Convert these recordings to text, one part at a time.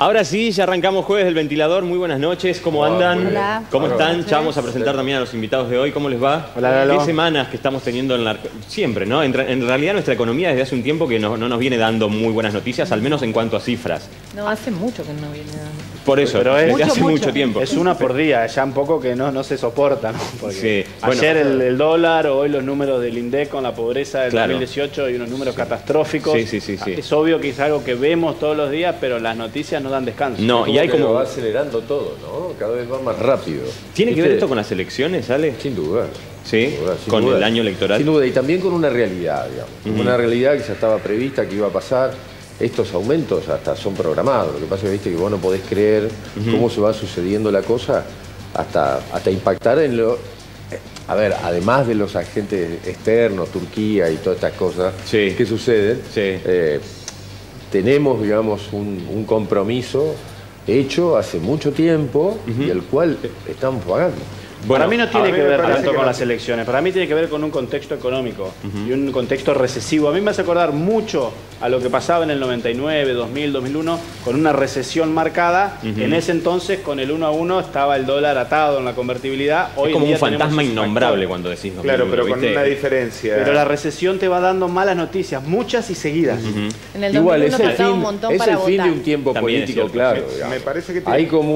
Ahora sí, ya arrancamos Jueves del Ventilador. Muy buenas noches, ¿cómo andan? Hola. ¿Cómo están? Ya vamos a presentar también a los invitados de hoy. ¿Cómo les va? Hola, ¿Qué semanas que estamos teniendo en la... Siempre, ¿no? En realidad nuestra economía desde hace un tiempo que no nos viene dando muy buenas noticias, al menos en cuanto a cifras. No, hace mucho que no viene dando. Por eso, pero es desde hace mucho tiempo. Es una por día, ya un poco que no se soporta, ¿no? Porque Sí, bueno. ayer el dólar, hoy los números del INDEC con la pobreza del Claro. 2018 y unos números catastróficos. Sí. Es obvio que es algo que vemos todos los días, pero las noticias no dan descanso. No, y hay que lo como... va acelerando todo, ¿no? Cada vez va más rápido. ¿Tiene que ver ¿Viste? esto con las elecciones, Ale? Sin duda. Sí, Sin duda, sin con duda. el año electoral. Sin duda, y también con una realidad, digamos. Una realidad que ya estaba prevista, que iba a pasar. Estos aumentos hasta son programados. Lo que pasa es ¿viste? Que vos no podés creer cómo se va sucediendo la cosa hasta impactar en lo... A ver, además de los agentes externos, Turquía y todas estas cosas Sí. que suceden, Sí. tenemos, digamos, un compromiso hecho hace mucho tiempo y el cual estamos pagando. Para mí no tiene a mí que me ver parece tanto que con no. las elecciones, para mí tiene que ver con un contexto económico y un contexto recesivo. A mí me hace acordar mucho a lo que pasaba en el 99, 2000, 2001, con una recesión marcada. En ese entonces, con el 1 a 1, estaba el dólar atado en la convertibilidad. Hoy Es como en día un fantasma tenemos ese innombrable factor. cuando decís 2001, Claro, pero con ¿viste? una diferencia. Pero la recesión te va dando malas noticias, muchas y seguidas. En el 2001 Igual es el faltaba un fin, montón es para el fin votar. de un tiempo También es político, cierto, claro. me digamos. parece que tiene- Hay como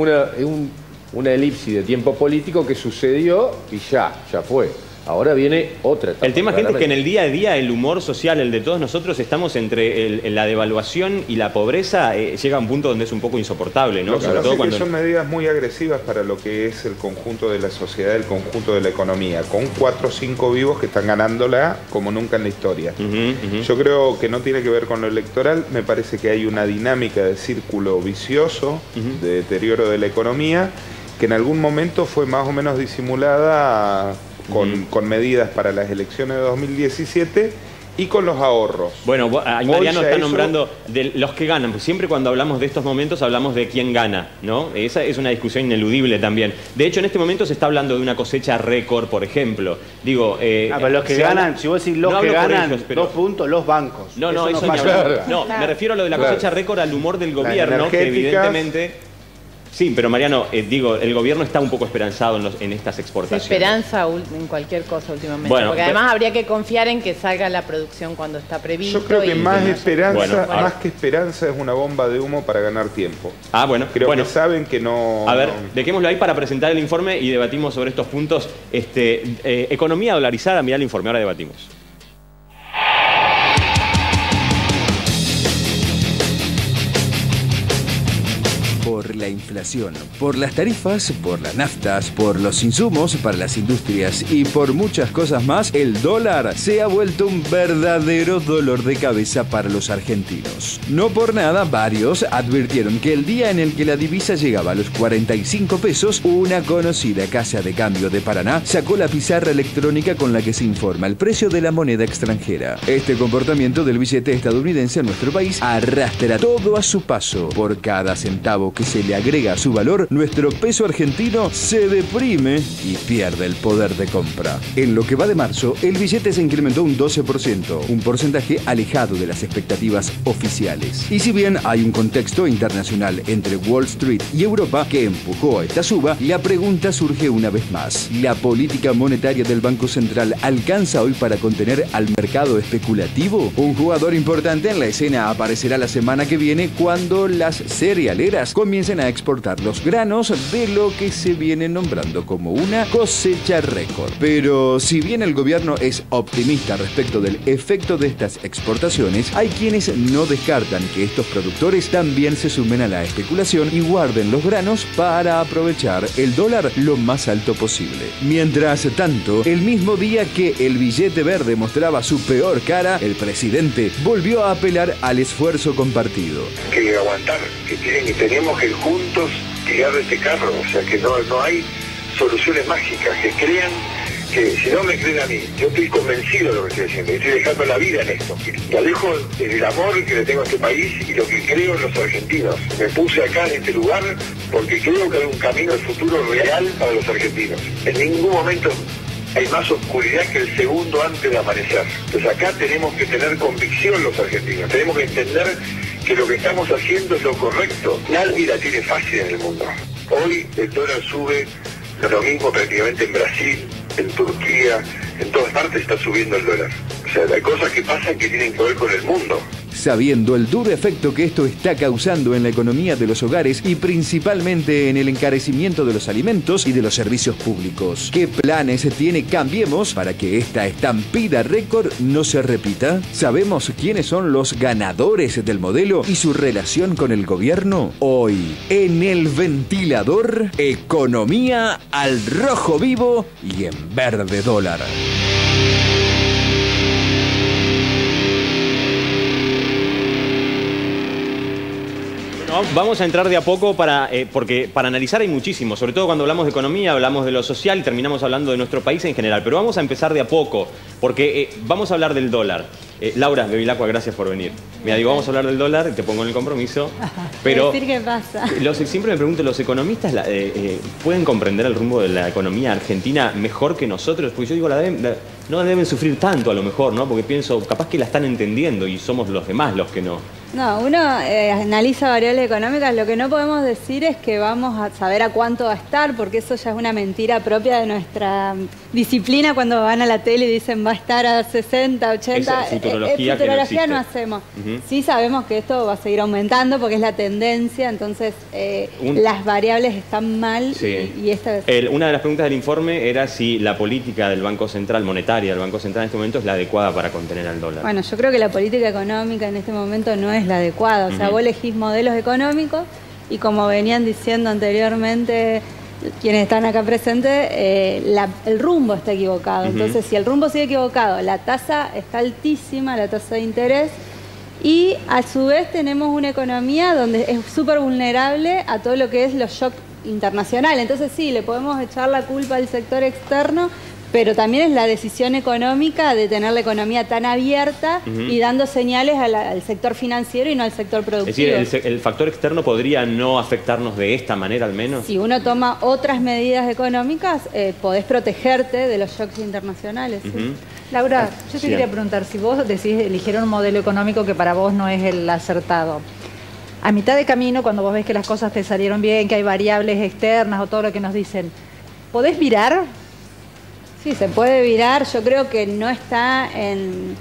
una elipsis de tiempo político que sucedió y ya fue. Ahora viene otra etapa. El tema, gente, es que en claramente. el día a día el humor social, el de todos nosotros, estamos entre la devaluación y la pobreza, llega a un punto donde es un poco insoportable, ¿no? Lo que Sobre pasa todo es que cuando... son medidas muy agresivas para lo que es el conjunto de la sociedad, el conjunto de la economía, con 4 o 5 vivos que están ganándola como nunca en la historia. Yo creo que no tiene que ver con lo electoral, me parece que hay una dinámica de círculo vicioso, de deterioro de la economía, que en algún momento fue más o menos disimulada con medidas para las elecciones de 2017 y con los ahorros. Bueno, ahí Hoy Mariano ya está eso- nombrando de los que ganan. Pues siempre cuando hablamos de estos momentos hablamos de quién gana, ¿no? Esa es una discusión ineludible también. De hecho, en este momento se está hablando de una cosecha récord, por ejemplo. Digo, Pero los que se habla- ganan, si vos decís los No que hablo por ganan ellos, pero- 2 puntos, los bancos. No, eso ni pasa. hablar. No, me refiero a lo de la cosecha récord, al humor del gobierno, que energéticas. evidentemente... Sí, pero Mariano, digo, el gobierno está un poco esperanzado en estas Se exportaciones. esperanza en cualquier cosa últimamente. Bueno, porque además habría que confiar en que salga la producción cuando está previsto. Yo creo que y más demás. esperanza, Bueno, ahora- más que esperanza es una bomba de humo para ganar tiempo. Ah, bueno. Creo bueno. que saben que no... A ver, no- dejémoslo ahí para presentar el informe y debatimos sobre estos puntos. Economía dolarizada, mirá el informe, ahora debatimos. Por la inflación, por las tarifas, por las naftas, por los insumos para las industrias y por muchas cosas más, el dólar se ha vuelto un verdadero dolor de cabeza para los argentinos. No por nada, varios advirtieron que el día en el que la divisa llegaba a los 45 pesos, una conocida casa de cambio de Paraná sacó la pizarra electrónica con la que se informa el precio de la moneda extranjera. Este comportamiento del billete estadounidense en nuestro país arrastra todo a su paso. Por cada centavo que se le agrega a su valor, nuestro peso argentino se deprime y pierde el poder de compra. En lo que va de marzo, el billete se incrementó un 12%, un porcentaje alejado de las expectativas oficiales. Y si bien hay un contexto internacional entre Wall Street y Europa que empujó a esta suba, la pregunta surge una vez más. ¿La política monetaria del Banco Central alcanza hoy para contener al mercado especulativo? Un jugador importante en la escena aparecerá la semana que viene cuando las cerealeras comiencen a exportar los granos de lo que se viene nombrando como una cosecha récord. Pero si bien el gobierno es optimista respecto del efecto de estas exportaciones, hay quienes no descartan que estos productores también se sumen a la especulación y guarden los granos para aprovechar el dólar lo más alto posible. Mientras tanto, el mismo día que el billete verde mostraba su peor cara, el presidente volvió a apelar al esfuerzo compartido. Que aguantar, que tenemos que juntos tirar de este carro, o sea que no hay soluciones mágicas, que crean, que si no me creen a mí, yo estoy convencido de lo que estoy haciendo, estoy dejando la vida en esto, y alejo el amor que le tengo a este país y lo que creo en los argentinos. Me puse acá en este lugar porque creo que hay un camino al futuro real para los argentinos. En ningún momento hay más oscuridad que el segundo antes de amanecer. Entonces acá tenemos que tener convicción los argentinos, tenemos que entender que lo que estamos haciendo es lo correcto. Nadie la tiene fácil en el mundo. Hoy el dólar sube, lo mismo prácticamente en Brasil, en Turquía, en todas partes está subiendo el dólar. O sea, hay cosas que pasan que tienen que ver con el mundo. Sabiendo el duro efecto que esto está causando en la economía de los hogares y principalmente en el encarecimiento de los alimentos y de los servicios públicos. ¿Qué planes tiene Cambiemos para que esta estampida récord no se repita? ¿Sabemos quiénes son los ganadores del modelo y su relación con el gobierno? Hoy, en El Ventilador, economía al rojo vivo y en verde dólar. Vamos a entrar de a poco porque para analizar hay muchísimo, sobre todo cuando hablamos de economía, hablamos de lo social y terminamos hablando de nuestro país en general. Pero vamos a empezar de a poco, porque vamos a hablar del dólar. Laura Bevilacqua, gracias por venir. Mira, digo, vamos a hablar del dólar, te pongo en el compromiso. Pero decir qué pasa. Siempre me pregunto, ¿los economistas pueden comprender el rumbo de la economía argentina mejor que nosotros? Porque yo digo, no deben sufrir tanto a lo mejor, ¿no? Porque pienso, capaz que la están entendiendo y somos los demás los que no. No, uno analiza variables económicas, lo que no podemos decir es que vamos a saber a cuánto va a estar, porque eso ya es una mentira propia de nuestra disciplina cuando van a la tele y dicen va a estar a 60, 80. Futurología no hacemos. Sí sabemos que esto va a seguir aumentando porque es la tendencia, entonces las variables están mal. Sí. Y esta es... Una de las preguntas del informe era si la política del Banco Central, monetaria del Banco Central en este momento es la adecuada para contener al dólar. Bueno, yo creo que la política económica en este momento no es la adecuada. O sea, vos elegís modelos económicos y como venían diciendo anteriormente quienes están acá presentes, el rumbo está equivocado. Entonces, si el rumbo sigue equivocado, la tasa está altísima, la tasa de interés, y a su vez tenemos una economía donde es súper vulnerable a todo lo que es los shocks internacionales. Entonces sí, le podemos echar la culpa al sector externo, pero también es la decisión económica de tener la economía tan abierta y dando señales al sector financiero y no al sector productivo. Es decir, el factor externo podría no afectarnos de esta manera al menos. Si uno toma otras medidas económicas, podés protegerte de los shocks internacionales. ¿Sí? Laura, yo te quería preguntar, si vos decís eligieron un modelo económico que para vos no es el acertado, a mitad de camino, cuando vos ves que las cosas te salieron bien, que hay variables externas o todo lo que nos dicen, ¿podés virar? Sí, se puede virar. Yo creo que no está en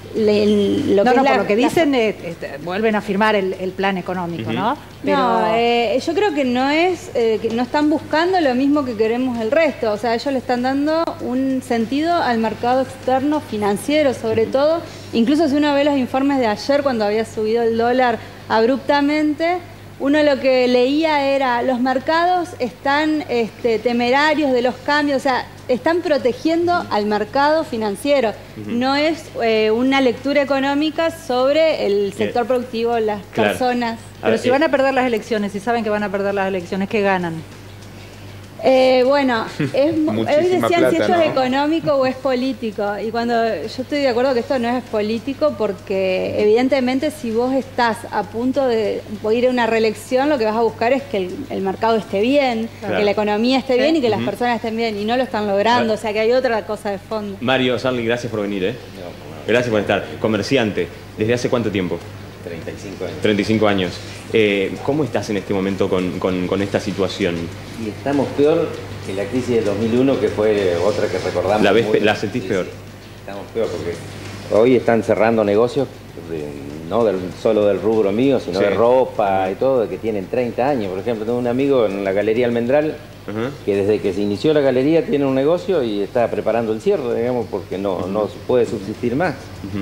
lo que por lo que dicen, vuelven a firmar el plan económico, ¿no? Pero... No, yo creo que no es, que no están buscando lo mismo que queremos el resto. O sea, ellos le están dando un sentido al mercado externo financiero, sobre todo. Incluso si uno ve los informes de ayer, cuando había subido el dólar abruptamente, uno lo que leía era, los mercados están temerarios de los cambios, o sea, están protegiendo al mercado financiero. No es una lectura económica sobre el sector productivo, las personas. Pero si van a perder las elecciones, si saben que van a perder las elecciones, ¿qué ganan? Bueno, hoy decían plata, si esto ¿no? es económico o es político. Y cuando yo estoy de acuerdo que esto no es político, porque evidentemente si vos estás a punto de ir a una reelección, lo que vas a buscar es que el mercado esté bien, que la economía esté bien y que las personas estén bien. Y no lo están logrando, o sea que hay otra cosa de fondo. Mario Sarli, gracias por venir. Gracias por estar. Comerciante, ¿desde hace cuánto tiempo? 35 años. 35 años. ¿Cómo estás en este momento con esta situación? Y estamos peor que la crisis de 2001, que fue otra que recordamos. ¿La sentís peor? Sí, estamos peor porque hoy están cerrando negocios, no solo del rubro mío, sino de ropa y todo, que tienen 30 años. Por ejemplo, tengo un amigo en la Galería Almendral que desde que se inició la galería tiene un negocio y está preparando el cierre, digamos, porque no puede subsistir más.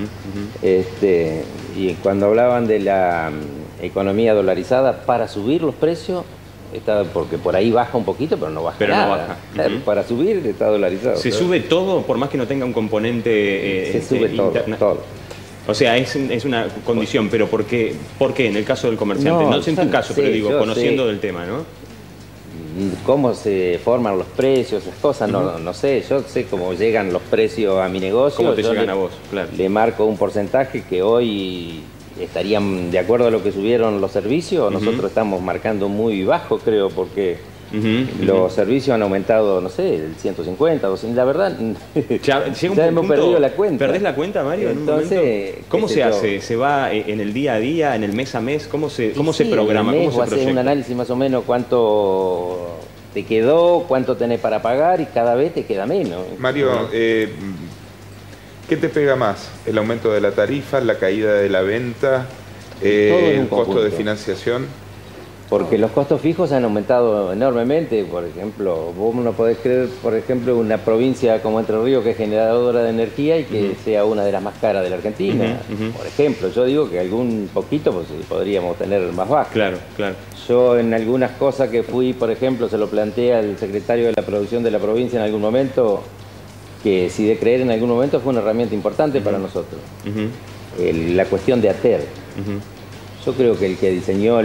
Y cuando hablaban de la economía dolarizada, para subir los precios, porque por ahí baja un poquito, pero no baja nada. Claro, para subir está dolarizado. ¿Se sube todo por más que no tenga un componente se sube todo. O sea, es una condición, pero ¿por qué en el caso del comerciante? No sé en tu caso, pero digo, conociendo del tema, ¿no? Cómo se forman los precios, esas cosas, no sé. Yo sé cómo llegan los precios a mi negocio. ¿Cómo te llegan a vos? Claro. Le marco un porcentaje que hoy estarían de acuerdo a lo que subieron los servicios. Nosotros estamos marcando muy bajo, creo, porque Los servicios han aumentado, no sé, el 150, 200, la verdad, ya hemos perdido la cuenta. ¿Perdés la cuenta, Mario? Entonces, ¿cómo se hace? ¿Se va en el día a día, en el mes a mes? ¿Cómo se programa? ¿Cómo se proyecta? Un análisis más o menos cuánto te quedó, cuánto tenés para pagar y cada vez te queda menos. Mario, ¿qué te pega más? ¿El aumento de la tarifa, la caída de la venta, el costo de financiación? Porque los costos fijos han aumentado enormemente. Por ejemplo, vos no podés creer, por ejemplo, una provincia como Entre Ríos, que es generadora de energía y que sea una de las más caras de la Argentina. Por ejemplo, yo digo que algún poquito pues, podríamos tener más bajo. Claro, claro. Yo en algunas cosas que fui, por ejemplo, se lo planteé al secretario de la producción de la provincia en algún momento, que si de creer en algún momento fue una herramienta importante para nosotros. La cuestión de ATER. Yo creo que el que diseñó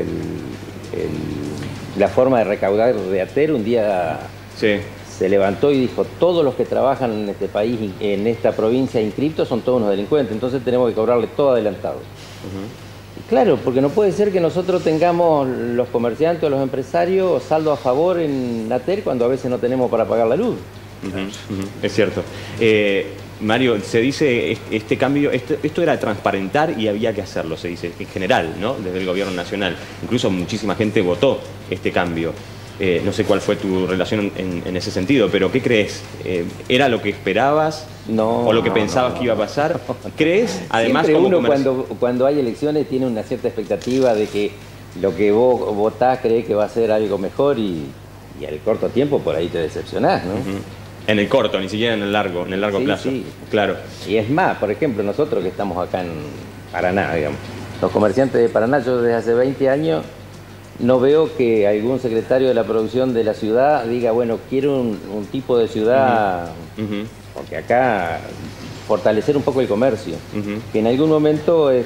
la forma de recaudar de ATER un día se levantó y dijo: todos los que trabajan en este país, en esta provincia inscriptos, son todos unos delincuentes, entonces tenemos que cobrarle todo adelantado. Y claro, porque no puede ser que nosotros tengamos, los comerciantes o los empresarios, saldo a favor en ATER cuando a veces no tenemos para pagar la luz. Es cierto. Mario, se dice este cambio, esto era transparentar y había que hacerlo, se dice en general, ¿no? Desde el gobierno nacional. Incluso muchísima gente votó este cambio. No sé cuál fue tu relación en ese sentido, pero ¿qué crees? ¿Era lo que esperabas? No, ¿O lo que pensabas que iba a pasar? ¿Crees? Además, siempre uno cuando hay elecciones tiene una cierta expectativa de que lo que vos votás crees que va a ser algo mejor y al corto tiempo por ahí te decepcionás, ¿no? En el corto, ni siquiera en el largo plazo. Sí. Claro. Y es más, por ejemplo, nosotros que estamos acá en Paraná, digamos, los comerciantes de Paraná, yo desde hace 20 años no veo que algún secretario de la producción de la ciudad diga, bueno, quiero un tipo de ciudad, porque acá fortalecer un poco el comercio, que en algún momento el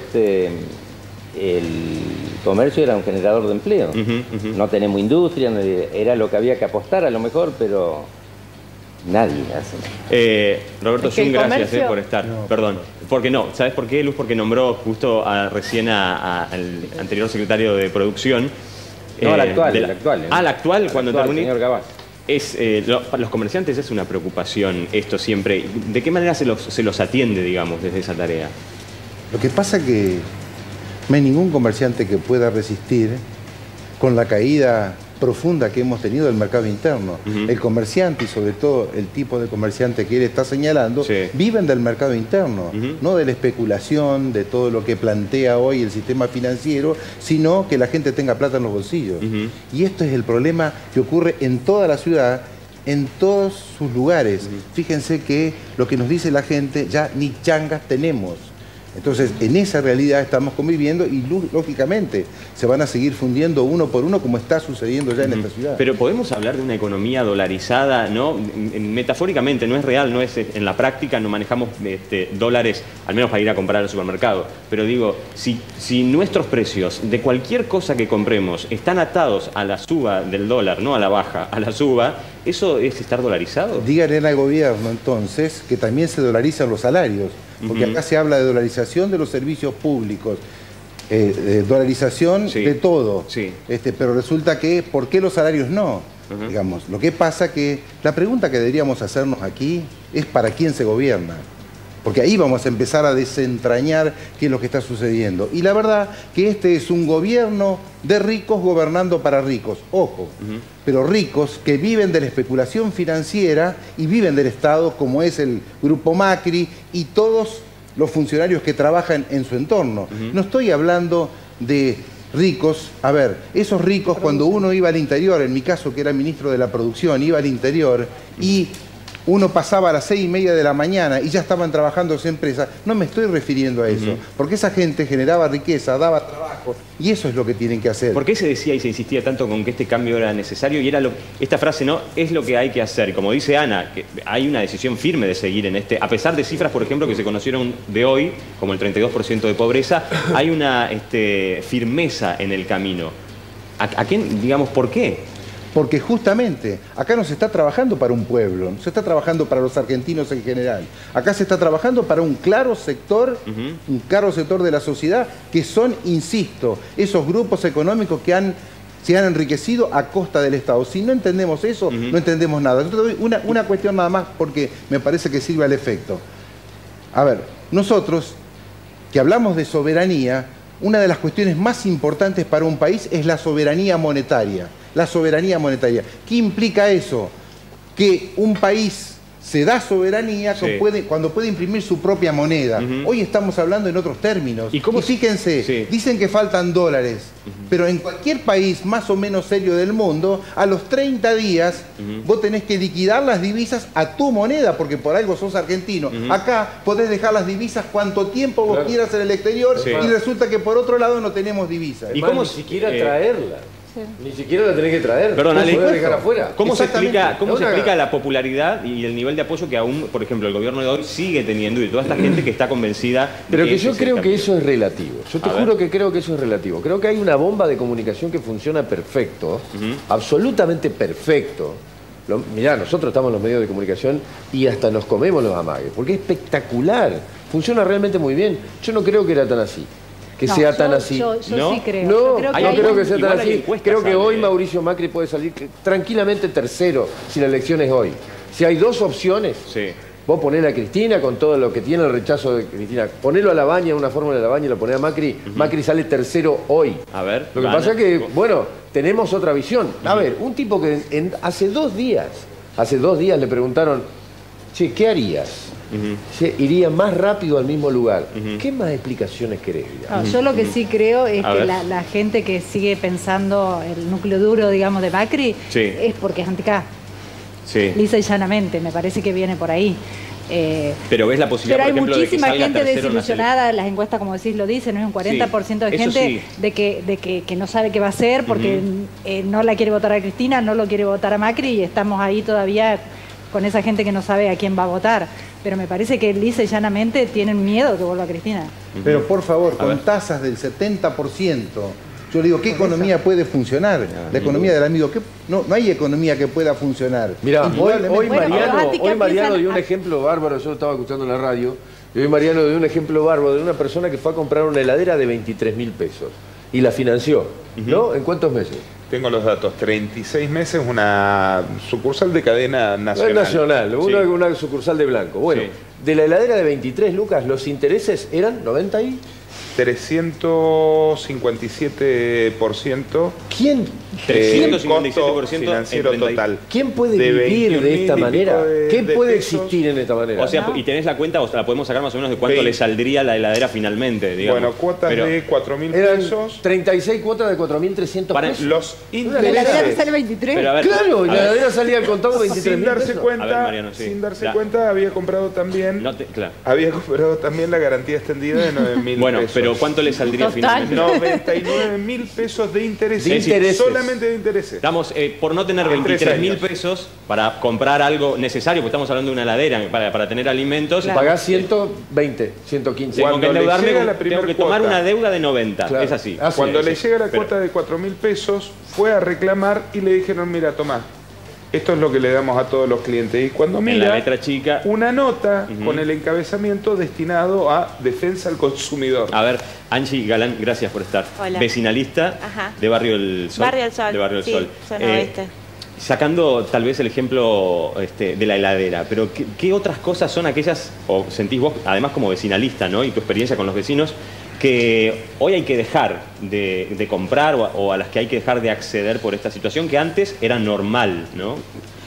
comercio era un generador de empleo. No tenemos industria, era lo que había que apostar a lo mejor, pero nadie hace. Roberto Jung, gracias por estar. Perdón. ¿Por qué no? ¿Sabes por qué, Luz? Porque nombró justo recién al anterior secretario de producción. No, al actual. Al actual, cuando terminé. Señor Gabás. Para los comerciantes es una preocupación esto siempre. ¿De qué manera se los atiende, digamos, desde esa tarea? Lo que pasa que no hay ningún comerciante que pueda resistir con la caída profunda que hemos tenido del mercado interno. El comerciante y sobre todo el tipo de comerciante que él está señalando viven del mercado interno, no de la especulación, de todo lo que plantea hoy el sistema financiero, sino que la gente tenga plata en los bolsillos. Y esto es el problema que ocurre en toda la ciudad, en todos sus lugares. Fíjense que lo que nos dice la gente, ya ni changas tenemos. Entonces, en esa realidad estamos conviviendo y, lógicamente, se van a seguir fundiendo uno por uno como está sucediendo ya en esta ciudad. Pero podemos hablar de una economía dolarizada, ¿no? Metafóricamente, no es real, no es en la práctica, no manejamos dólares, al menos para ir a comprar al supermercado. Pero digo, si nuestros precios de cualquier cosa que compremos están atados a la suba del dólar, no a la baja, a la suba, ¿eso es estar dolarizado? Díganle al gobierno, entonces, que también se dolarizan los salarios. Porque acá se habla de dolarización de los servicios públicos, dolarización de todo. Pero resulta que, ¿por qué los salarios no? Digamos, lo que pasa que la pregunta que deberíamos hacernos aquí es ¿para quién se gobierna? Porque ahí vamos a empezar a desentrañar qué es lo que está sucediendo. Y la verdad que este es un gobierno de ricos gobernando para ricos. Ojo, pero ricos que viven de la especulación financiera y viven del Estado, como es el Grupo Macri y todos los funcionarios que trabajan en su entorno. No estoy hablando de ricos. A ver, esos ricos cuando uno iba al interior, en mi caso que era ministro de la producción, iba al interior y uno pasaba a las 6:30 de la mañana y ya estaban trabajando en su empresa, no me estoy refiriendo a eso, porque esa gente generaba riqueza, daba trabajo, y eso es lo que tienen que hacer. ¿Por qué se decía y se insistía tanto con que este cambio era necesario? Y era esta frase, ¿no? Es lo que hay que hacer. Como dice Ana, que hay una decisión firme de seguir en a pesar de cifras, por ejemplo, que se conocieron de hoy, como el 32% de pobreza, hay una firmeza en el camino. ¿A quién, digamos, por qué? Porque justamente acá no se está trabajando para un pueblo, no se está trabajando para los argentinos en general. Acá se está trabajando para un claro sector de la sociedad, que son, insisto, esos grupos económicos que han se han enriquecido a costa del Estado. Si no entendemos eso, no entendemos nada. Yo te doy una cuestión nada más porque me parece que sirve al efecto. A ver, nosotros que hablamos de soberanía, una de las cuestiones más importantes para un país es la soberanía monetaria. La soberanía monetaria. ¿Qué implica eso? Que un país se da soberanía cuando puede imprimir su propia moneda. Hoy estamos hablando en otros términos. Y fíjense, dicen que faltan dólares, pero en cualquier país más o menos serio del mundo, a los 30 días vos tenés que liquidar las divisas a tu moneda, porque por algo sos argentino. Acá podés dejar las divisas cuánto tiempo vos quieras en el exterior y resulta que por otro lado no tenemos divisas. ¿Y cómo ni siquiera traerla? Ni siquiera la tenés que traer. Perdón, Ale, dejar afuera. ¿Cómo se explica la popularidad y el nivel de apoyo que aún, por ejemplo, el gobierno de hoy sigue teniendo y toda esta gente que está convencida? Pero que yo creo que eso es relativo. Yo te juro que creo que eso es relativo. Creo que hay una bomba de comunicación que funciona perfecto, absolutamente perfecto. Mirá, nosotros estamos en los medios de comunicación y hasta nos comemos los amagues, porque es espectacular. Funciona realmente muy bien. Yo no creo que era tan así. Que sea tan así. Yo sí creo. No creo que sea tan así. Creo que hoy Mauricio Macri puede salir tranquilamente tercero si la elección es hoy. Si hay dos opciones, vos ponés a Cristina con todo lo que tiene el rechazo de Cristina, ponelo a Labaña, una fórmula de Labaña y lo ponés a Macri, Macri sale tercero hoy. A ver. Lo que pasa es que, bueno, tenemos otra visión. A ver, un tipo que hace 2 días le preguntaron, che, ¿qué harías? Iría más rápido al mismo lugar. ¿Qué más explicaciones querés? No, yo lo que sí creo es que la gente que sigue pensando el núcleo duro, digamos, de Macri, es porque es anti-K. Lisa y llanamente, me parece que viene por ahí. Pero ves la posibilidad, pero hay por ejemplo, muchísima de que salga gente tercero desilusionada, las encuestas, como decís, lo dicen, ¿no? Es un 40% de gente que no sabe qué va a hacer porque no la quiere votar a Cristina, no lo quiere votar a Macri y estamos ahí todavía con esa gente que no sabe a quién va a votar. Pero me parece que lisa y llanamente tienen miedo que vuelva a Cristina. Pero por favor, con tasas del 70%, yo le digo, ¿qué economía puede funcionar? La economía del amigo, no hay economía que pueda funcionar. Mirá, hoy Mariano dio un ejemplo bárbaro, yo lo estaba escuchando en la radio, y hoy Mariano dio un ejemplo bárbaro de una persona que fue a comprar una heladera de 23.000 pesos y la financió, ¿no? ¿En cuántos meses? Tengo los datos, 36 meses, una sucursal de cadena nacional. No es nacional, una sucursal de Blanco. Bueno, de la heladera de 23 lucas, los intereses eran 90 y... 357%. ¿Quién? 357% financiero total. ¿Quién puede vivir de esta manera? ¿Qué puede existir en esta manera? O sea, y tenés la cuenta, o sea, la podemos sacar más o menos de cuánto le saldría la heladera finalmente, digamos. Bueno, cuotas de 4.000 pesos. 36 cuotas de 4.300 pesos. Los intereses. La heladera sale 23. Pero a ver, claro, y la heladera salía al contado 23.000 pesos. Sin darse cuenta, había comprado también la garantía extendida de 9.000 bueno, pesos. Pero ¿cuánto le saldría finalmente? 99.000 pesos de intereses. Solamente de intereses. Estamos, por no tener 23.000 pesos para comprar algo necesario, porque estamos hablando de una heladera para tener alimentos. Claro. Pagás 120, 115. Tengo que endeudarme, tengo que tomar una deuda de 90. Claro. Es así. Cuando le llega la cuota de 4.000 pesos, fue a reclamar y le dijeron, mira, tomá. Esto es lo que le damos a todos los clientes. Y cuando mira, la letra chica, una nota con el encabezamiento destinado a defensa al consumidor. A ver, Angie Galán, gracias por estar. Hola. Vecinalista de Barrio El Sol. Barrio El Sol. De Barrio El Sol. Zona oeste. Sacando tal vez el ejemplo de la heladera, pero ¿qué otras cosas son aquellas, o sentís vos, además como vecinalista, ¿no? Y tu experiencia con los vecinos, que hoy hay que dejar de comprar o a las que hay que dejar de acceder por esta situación que antes era normal, ¿no?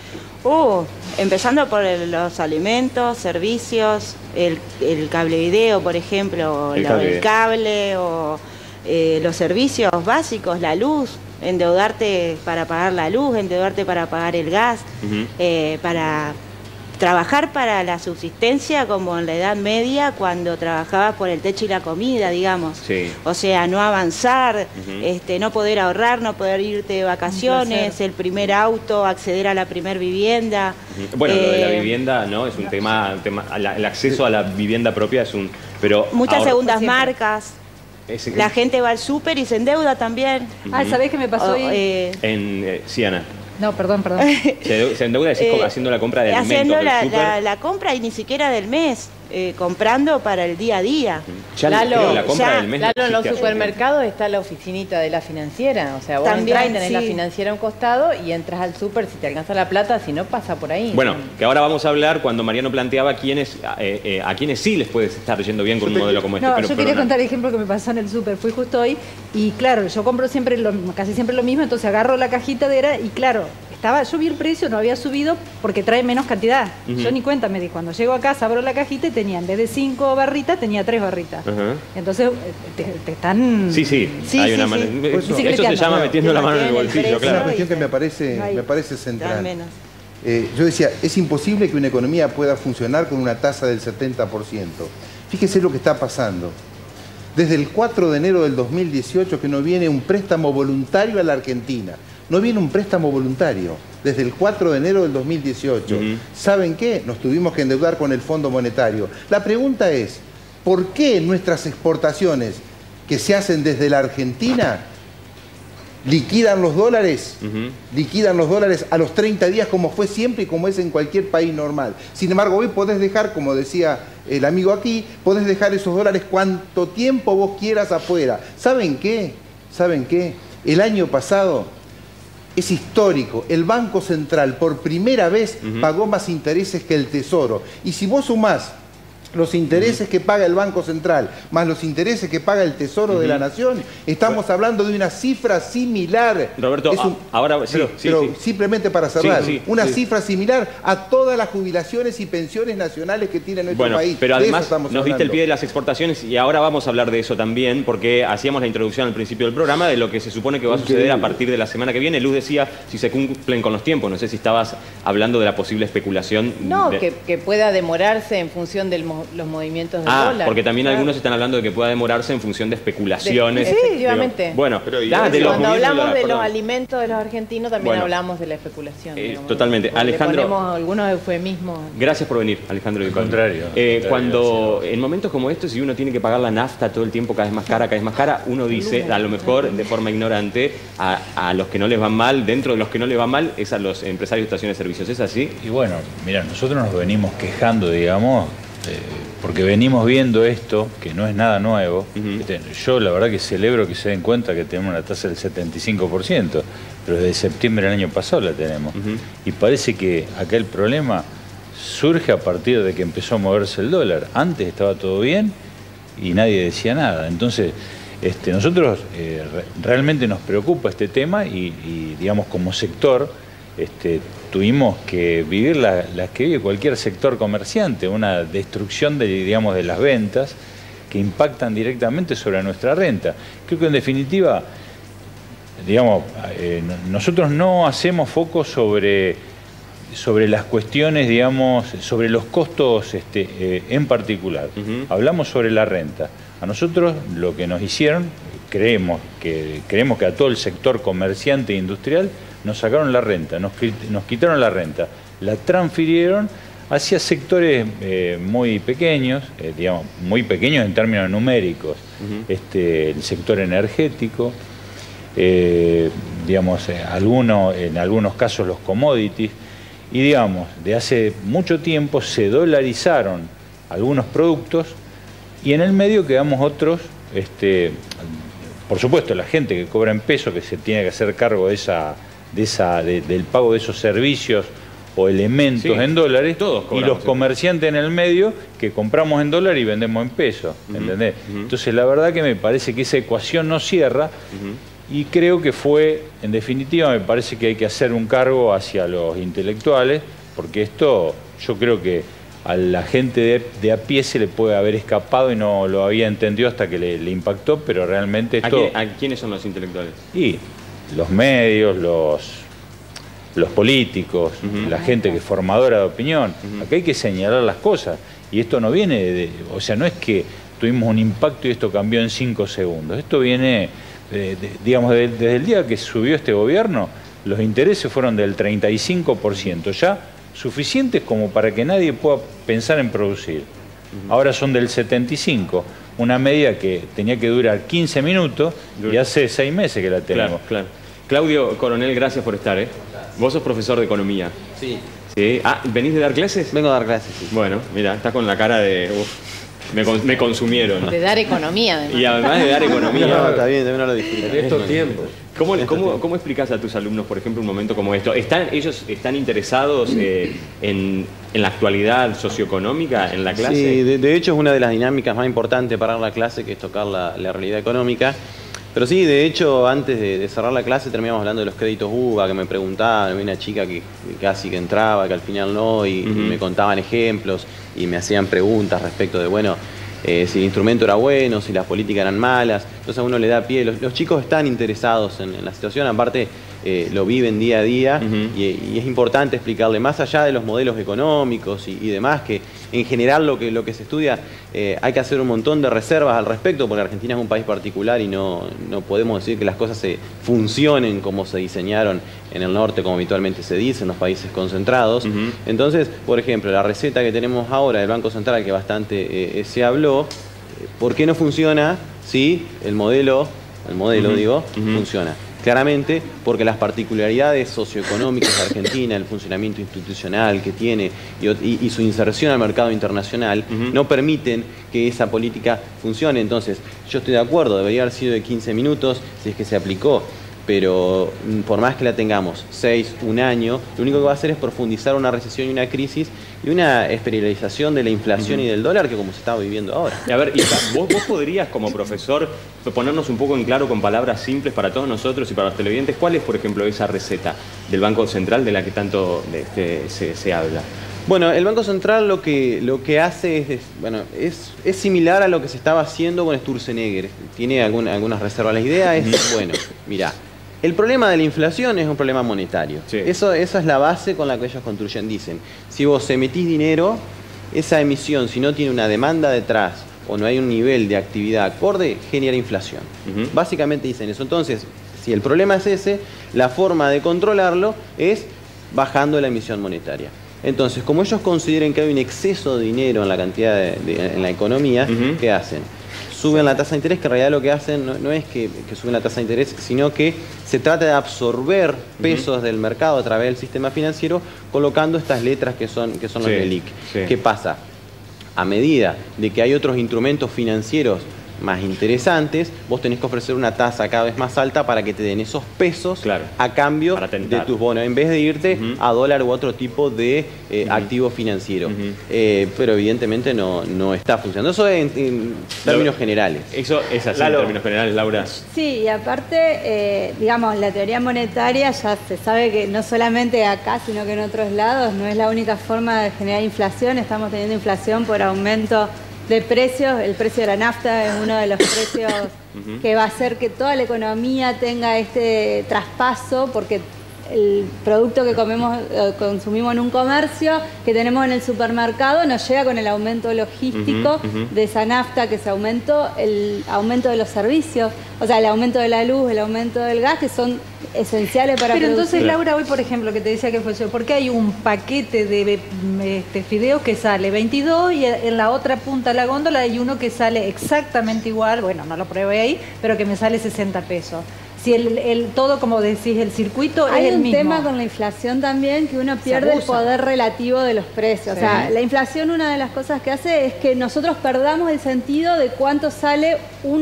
Empezando por los alimentos, servicios, el cable video, por ejemplo, el cable o los servicios básicos, la luz, endeudarte para pagar la luz, endeudarte para pagar el gas, para trabajar para la subsistencia como en la Edad Media cuando trabajabas por el techo y la comida, digamos. O sea, no avanzar, no poder ahorrar, no poder irte de vacaciones, el primer auto, acceder a la primer vivienda. Bueno, lo de la vivienda, ¿no? Es un tema, el acceso a la vivienda propia es un... Pero muchas segundas marcas. La gente va al súper y se endeuda también. ¿Sabés qué me pasó hoy? Sí, Ana. No, perdón. Se endeuda haciendo la compra de alimentos. Haciendo la compra y ni siquiera del mes. comprando para el día a día. Lalo, la compra del mes Lalo, en los chica. supermercados está la oficinita de la financiera. O sea, vos También, entrás y tenés sí. la financiera a un costado y entras al súper si te alcanza la plata, si no pasa por ahí. Bueno, que ahora vamos a hablar cuando Mariano planteaba a quienes sí les puede estar yendo bien con un modelo como este. No, Pero, yo quería perdona. contar el ejemplo que me pasó en el súper. Fui justo hoy y claro, yo compro siempre casi siempre lo mismo, entonces agarro la cajita y claro, yo vi el precio, no había subido porque trae menos cantidad. Yo ni cuenta me di. Cuando llego a casa, abro la cajita y tenía, en vez de 5 barritas, tenía 3 barritas. Entonces te están... Sí, hay una manera. Eso se llama metiendo la mano en el bolsillo, Es una claro. cuestión que me parece central. Yo decía, es imposible que una economía pueda funcionar con una tasa del 70%. Fíjese lo que está pasando. Desde el 4 de enero del 2018 que no viene un préstamo voluntario a la Argentina. No viene un préstamo voluntario. Desde el 4 de enero del 2018. ¿Saben qué? Nos tuvimos que endeudar con el Fondo Monetario. La pregunta es, ¿por qué nuestras exportaciones que se hacen desde la Argentina liquidan los dólares? Liquidan los dólares a los 30 días como fue siempre y como es en cualquier país normal. Sin embargo, hoy podés dejar, como decía el amigo aquí, podés dejar esos dólares cuanto tiempo vos quieras afuera. ¿Saben qué? ¿Saben qué? El año pasado es histórico. El Banco Central por primera vez pagó más intereses que el Tesoro. Y si vos sumás los intereses que paga el Banco Central, más los intereses que paga el Tesoro de la Nación, estamos hablando de una cifra similar. Roberto, ahora sí, pero simplemente para cerrar, una sí. cifra similar a todas las jubilaciones y pensiones nacionales que tiene nuestro país. Pero de además eso estamos nos diste el hablando. pie de las exportaciones y ahora vamos a hablar de eso también, porque hacíamos la introducción al principio del programa de lo que se supone que va a suceder a partir de la semana que viene. Luz decía si se cumplen con los tiempos. No sé si estabas hablando de la posible especulación. No, que pueda demorarse en función de los movimientos del dólar. Porque también algunos están hablando de que pueda demorarse en función de especulaciones. Efectivamente. Bueno, cuando hablamos de los alimentos de los argentinos también hablamos de la especulación. Totalmente. Alejandro, le ponemos algunos eufemismos. gracias por venir, Alejandro. Al contrario. Cuando en momentos como estos, si uno tiene que pagar la nafta todo el tiempo cada vez más cara, uno dice, a lo mejor de forma ignorante, a los que no les van mal, dentro de los que no les va mal, es a los empresarios de estaciones de servicios. ¿Es así? Y bueno, mira, nosotros nos venimos quejando, digamos, porque venimos viendo esto, que no es nada nuevo. Yo la verdad que celebro que se den cuenta que tenemos una tasa del 75%, pero desde septiembre del año pasado la tenemos. Y parece que acá el problema surge a partir de que empezó a moverse el dólar. Antes estaba todo bien y nadie decía nada. Entonces, nosotros realmente nos preocupa este tema y digamos, como sector, tuvimos que vivir las que vive cualquier sector comerciante, una destrucción de las ventas que impactan directamente sobre nuestra renta. Creo que en definitiva, digamos, nosotros no hacemos foco sobre las cuestiones, digamos, sobre los costos en particular. Hablamos sobre la renta. A nosotros lo que nos hicieron, creemos que a todo el sector comerciante e industrial, nos sacaron la renta, nos quitaron la renta, la transfirieron hacia sectores muy pequeños, digamos, muy pequeños en términos numéricos, el sector energético, digamos, en algunos casos los commodities, y digamos, de hace mucho tiempo se dolarizaron algunos productos y en el medio quedamos otros, por supuesto la gente que cobra en pesos, que se tiene que hacer cargo del pago de esos servicios o elementos en dólares, y los comerciantes en el medio que compramos en dólar y vendemos en pesos, ¿entendés? Entonces la verdad que me parece que esa ecuación no cierra y creo que en definitiva me parece que hay que hacer un cargo hacia los intelectuales, porque esto yo creo que a la gente de a pie se le puede haber escapado y no lo había entendido hasta que le impactó, pero realmente esto... ¿A quiénes son los intelectuales? Y los medios, los políticos, la gente que es formadora de opinión. Acá hay que señalar las cosas. Y esto no viene o sea, no es que tuvimos un impacto y esto cambió en 5 segundos. Esto viene, digamos, desde el día que subió este gobierno, los intereses fueron del 35%, ya suficientes como para que nadie pueda pensar en producir. Ahora son del 75%. Una medida que tenía que durar 15 minutos y hace 6 meses que la tenemos. Claro. Claudio Coronel, gracias por estar. Vos sos profesor de economía. Sí. ¿Sí? Ah, ¿venís de dar clases? Vengo a dar clases, sí. Bueno, mira, estás con la cara de... me consumieron. De dar economía, además. Y además de dar economía. No, está bien, también no lo disfruto. En estos tiempos. ¿Cómo explicás a tus alumnos, por ejemplo, un momento como esto? ¿Ellos están interesados en la actualidad socioeconómica en la clase? Sí, de hecho es una de las dinámicas más importantes para la clase, que es tocar la realidad económica. Pero sí, de hecho, antes de cerrar la clase terminamos hablando de los créditos UVA, que me preguntaban, había una chica que casi que entraba, que al final no, y me contaban ejemplos y me hacían preguntas respecto de, bueno, si el instrumento era bueno, si las políticas eran malas. Entonces a uno le da pie. Los chicos están interesados en la situación, aparte lo viven día a día, y es importante explicarle, más allá de los modelos económicos y demás, que en general lo que se estudia, hay que hacer un montón de reservas al respecto, porque Argentina es un país particular y no podemos decir que las cosas funcionen como se diseñaron en el norte, como habitualmente se dice, en los países concentrados. Entonces, por ejemplo, la receta que tenemos ahora del Banco Central, que bastante se habló, ¿por qué no funciona si el modelo funciona? Claramente porque las particularidades socioeconómicas de Argentina, el funcionamiento institucional que tiene y su inserción al mercado internacional no permiten que esa política funcione. Entonces, yo estoy de acuerdo, debería haber sido de 15 minutos si es que se aplicó, pero por más que la tengamos 6, un año, lo único que va a hacer es profundizar una recesión y una crisis y una espiralización de la inflación y del dólar, que como se está viviendo ahora. A ver, Isa, ¿vos podrías como profesor ponernos un poco en claro con palabras simples para todos nosotros y para los televidentes cuál es, por ejemplo, esa receta del Banco Central de la que tanto se habla? Bueno, el Banco Central lo que hace es similar a lo que se estaba haciendo con Sturzenegger. Tiene algunas reservas. La idea es, bueno, mirá, el problema de la inflación es un problema monetario. Sí. Esa es la base con la que ellos construyen. Dicen, si vos emitís dinero, esa emisión, si no tiene una demanda detrás o no hay un nivel de actividad acorde, genera inflación. Básicamente dicen eso. Entonces, si el problema es ese, la forma de controlarlo es bajando la emisión monetaria. Entonces, como ellos consideren que hay un exceso de dinero en la cantidad en la economía, ¿qué hacen? Suben la tasa de interés, que en realidad lo que hacen no es que suben la tasa de interés, sino que se trata de absorber pesos del mercado a través del sistema financiero, colocando estas letras que son los LELIQ. Sí. ¿Qué pasa? A medida de que hay otros instrumentos financieros más interesantes, vos tenés que ofrecer una tasa cada vez más alta para que te den esos pesos a cambio de tus bonos, en vez de irte a dólar u otro tipo de activo financiero. Pero evidentemente no está funcionando. Eso en términos generales. Eso es así en términos generales, Laura. Sí, y aparte, digamos, la teoría monetaria ya se sabe que no solamente acá, sino que en otros lados no es la única forma de generar inflación. Estamos teniendo inflación por aumento de precios. El precio de la nafta es uno de los precios que va a hacer que toda la economía tenga este traspaso, porque el producto que consumimos en un comercio, que tenemos en el supermercado, nos llega con el aumento logístico de esa nafta, que se aumentó, el aumento de los servicios, o sea, el aumento de la luz, el aumento del gas, que son esenciales para Pero producir. Entonces, Laura, hoy, por ejemplo, que te decía que fue eso, ¿por qué hay un paquete de fideos que sale 22 y en la otra punta de la góndola hay uno que sale exactamente igual, bueno, no lo pruebe ahí, pero que me sale 60 pesos? Si todo, como decís, el circuito es el mismo. Hay un tema con la inflación también, que uno pierde el poder relativo de los precios. Sí. O sea, la inflación, una de las cosas que hace es que nosotros perdamos el sentido de cuánto sale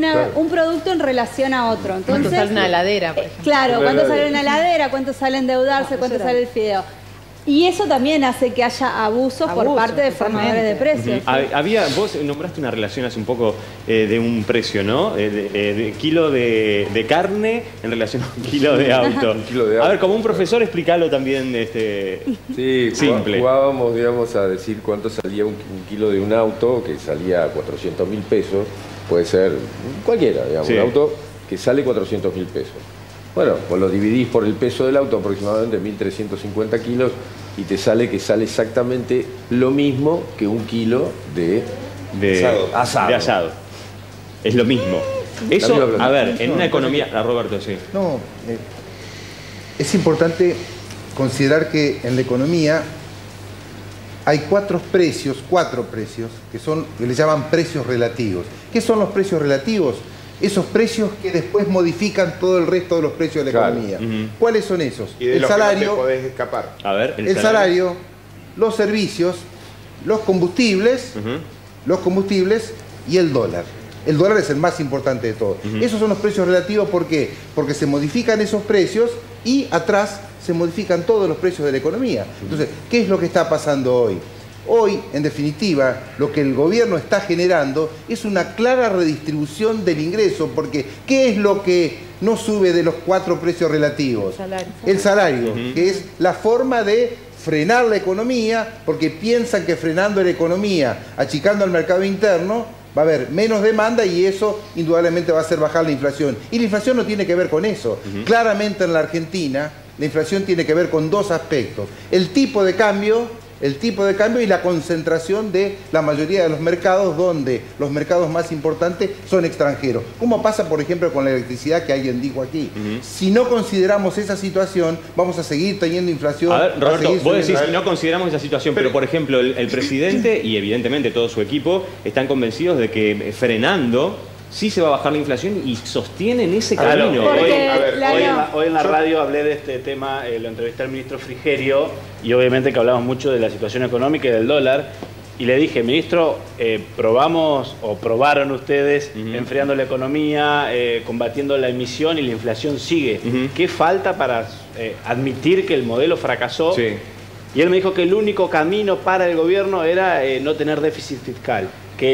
un producto en relación a otro. Entonces, ¿cuánto sale una heladera, por ejemplo? Claro, cuánto sale una heladera, cuánto sale endeudarse, cuánto sale el fideo. Y eso también hace que haya abusos por parte de formadores de precios. Vos nombraste una relación hace un poco de un precio, ¿no? De kilo de carne en relación a un kilo de auto. A ver, como un profesor, explícalo también simple. Jugábamos, digamos, a decir cuánto salía un kilo de un auto, que salía 400.000 pesos. Puede ser cualquiera, digamos, un auto que sale 400.000 pesos. Bueno, pues lo dividís por el peso del auto, aproximadamente 1.350 kilos, y te sale que sale exactamente lo mismo que un kilo de asado. Es lo mismo. Eso, a ver, en una economía... Roberto, sí. No, es importante considerar que en la economía hay cuatro precios que le llaman precios relativos. ¿Qué son los precios relativos? esos precios que después modifican todo el resto de los precios de la economía. ¿Cuáles son esos? Y de el los salario, que no te podés escapar. A ver, el salario, los servicios, los combustibles y el dólar. El dólar es el más importante de todos. Esos son los precios relativos, ¿por qué? Porque se modifican esos precios y atrás se modifican todos los precios de la economía. Entonces, ¿qué es lo que está pasando hoy? Hoy, en definitiva, lo que el gobierno está generando es una clara redistribución del ingreso, porque ¿qué es lo que no sube de los 4 precios relativos? El salario, que es la forma de frenar la economía, porque piensan que frenando la economía, achicando el mercado interno, va a haber menos demanda y eso indudablemente va a hacer bajar la inflación. Y la inflación no tiene que ver con eso. Claramente en la Argentina, la inflación tiene que ver con 2 aspectos. El tipo de cambio y la concentración de la mayoría de los mercados, donde los mercados más importantes son extranjeros. Como pasa, por ejemplo, con la electricidad, que alguien dijo aquí. Si no consideramos esa situación, vamos a seguir teniendo inflación. A ver, Roberto, vos decís si no consideramos esa situación, pero por ejemplo, el presidente y evidentemente todo su equipo están convencidos de que frenando sí se va a bajar la inflación y sostienen ese camino. Hoy en la radio hablé de este tema, lo entrevisté al ministro Frigerio y obviamente que hablamos mucho de la situación económica y del dólar. Y le dije, ministro, probaron ustedes enfriando la economía, combatiendo la emisión y la inflación sigue. ¿Qué falta para admitir que el modelo fracasó? Y él me dijo que el único camino para el gobierno era no tener déficit fiscal.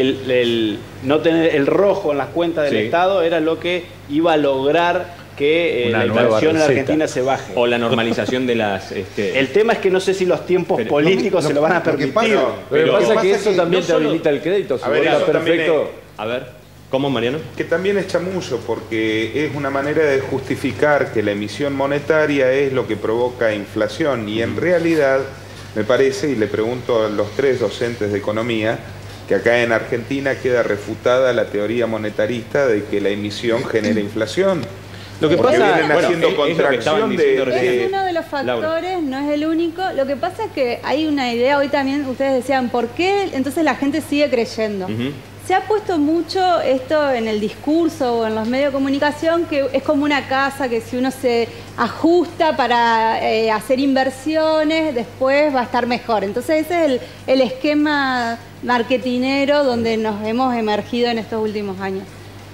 Que no tener el rojo en las cuentas del Estado era lo que iba a lograr que la inflación en la Argentina se baje. O la normalización de las... El tema es que no sé si los tiempos políticos se lo van a permitir. Pero pasa que eso también te habilita el crédito. A ver, eso perfecto. A ver, ¿cómo, Mariano? Que también es chamullo, porque es una manera de justificar que la emisión monetaria es lo que provoca inflación. Y en realidad, me parece, y le pregunto a los 3 docentes de economía, que acá en Argentina queda refutada la teoría monetarista de que la emisión genera inflación. Lo que pasa vienen haciendo contracción es uno de los factores, no es el único. Lo que pasa es que hay una idea, hoy también ustedes decían, ¿por qué entonces la gente sigue creyendo? Se ha puesto mucho esto en el discurso o en los medios de comunicación, que es como una casa que si uno se ajusta para hacer inversiones, después va a estar mejor. Entonces ese es el esquema marketinero donde nos hemos emergido en estos últimos años.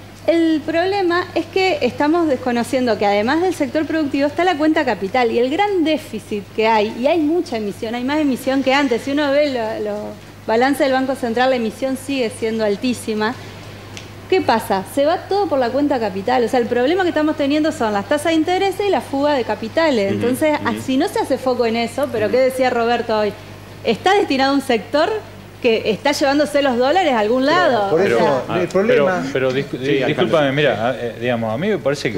El problema es que estamos desconociendo que además del sector productivo está la cuenta capital y el gran déficit que hay, y hay mucha emisión, hay más emisión que antes. Si uno ve los balances del Banco Central, la emisión sigue siendo altísima. ¿Qué pasa? Se va todo por la cuenta capital. O sea, el problema que estamos teniendo son las tasas de interés y la fuga de capitales. Entonces, si no se hace foco en eso, pero ¿qué decía Roberto hoy? Está destinado a un sector que está llevándose los dólares a algún lado. Por eso, el problema... discúlpame, mira, digamos, a mí me parece que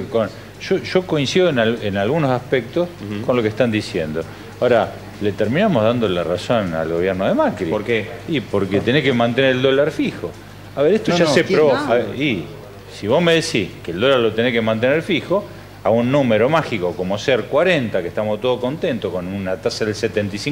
yo coincido en algunos aspectos con lo que están diciendo. Ahora, le terminamos dando la razón al gobierno de Macri. ¿Por qué? Y porque tenés que mantener el dólar fijo. A ver, esto ya se probó. Y si vos me decís que el dólar lo tenés que mantener fijo, a un número mágico como ser 40, que estamos todos contentos, con una tasa del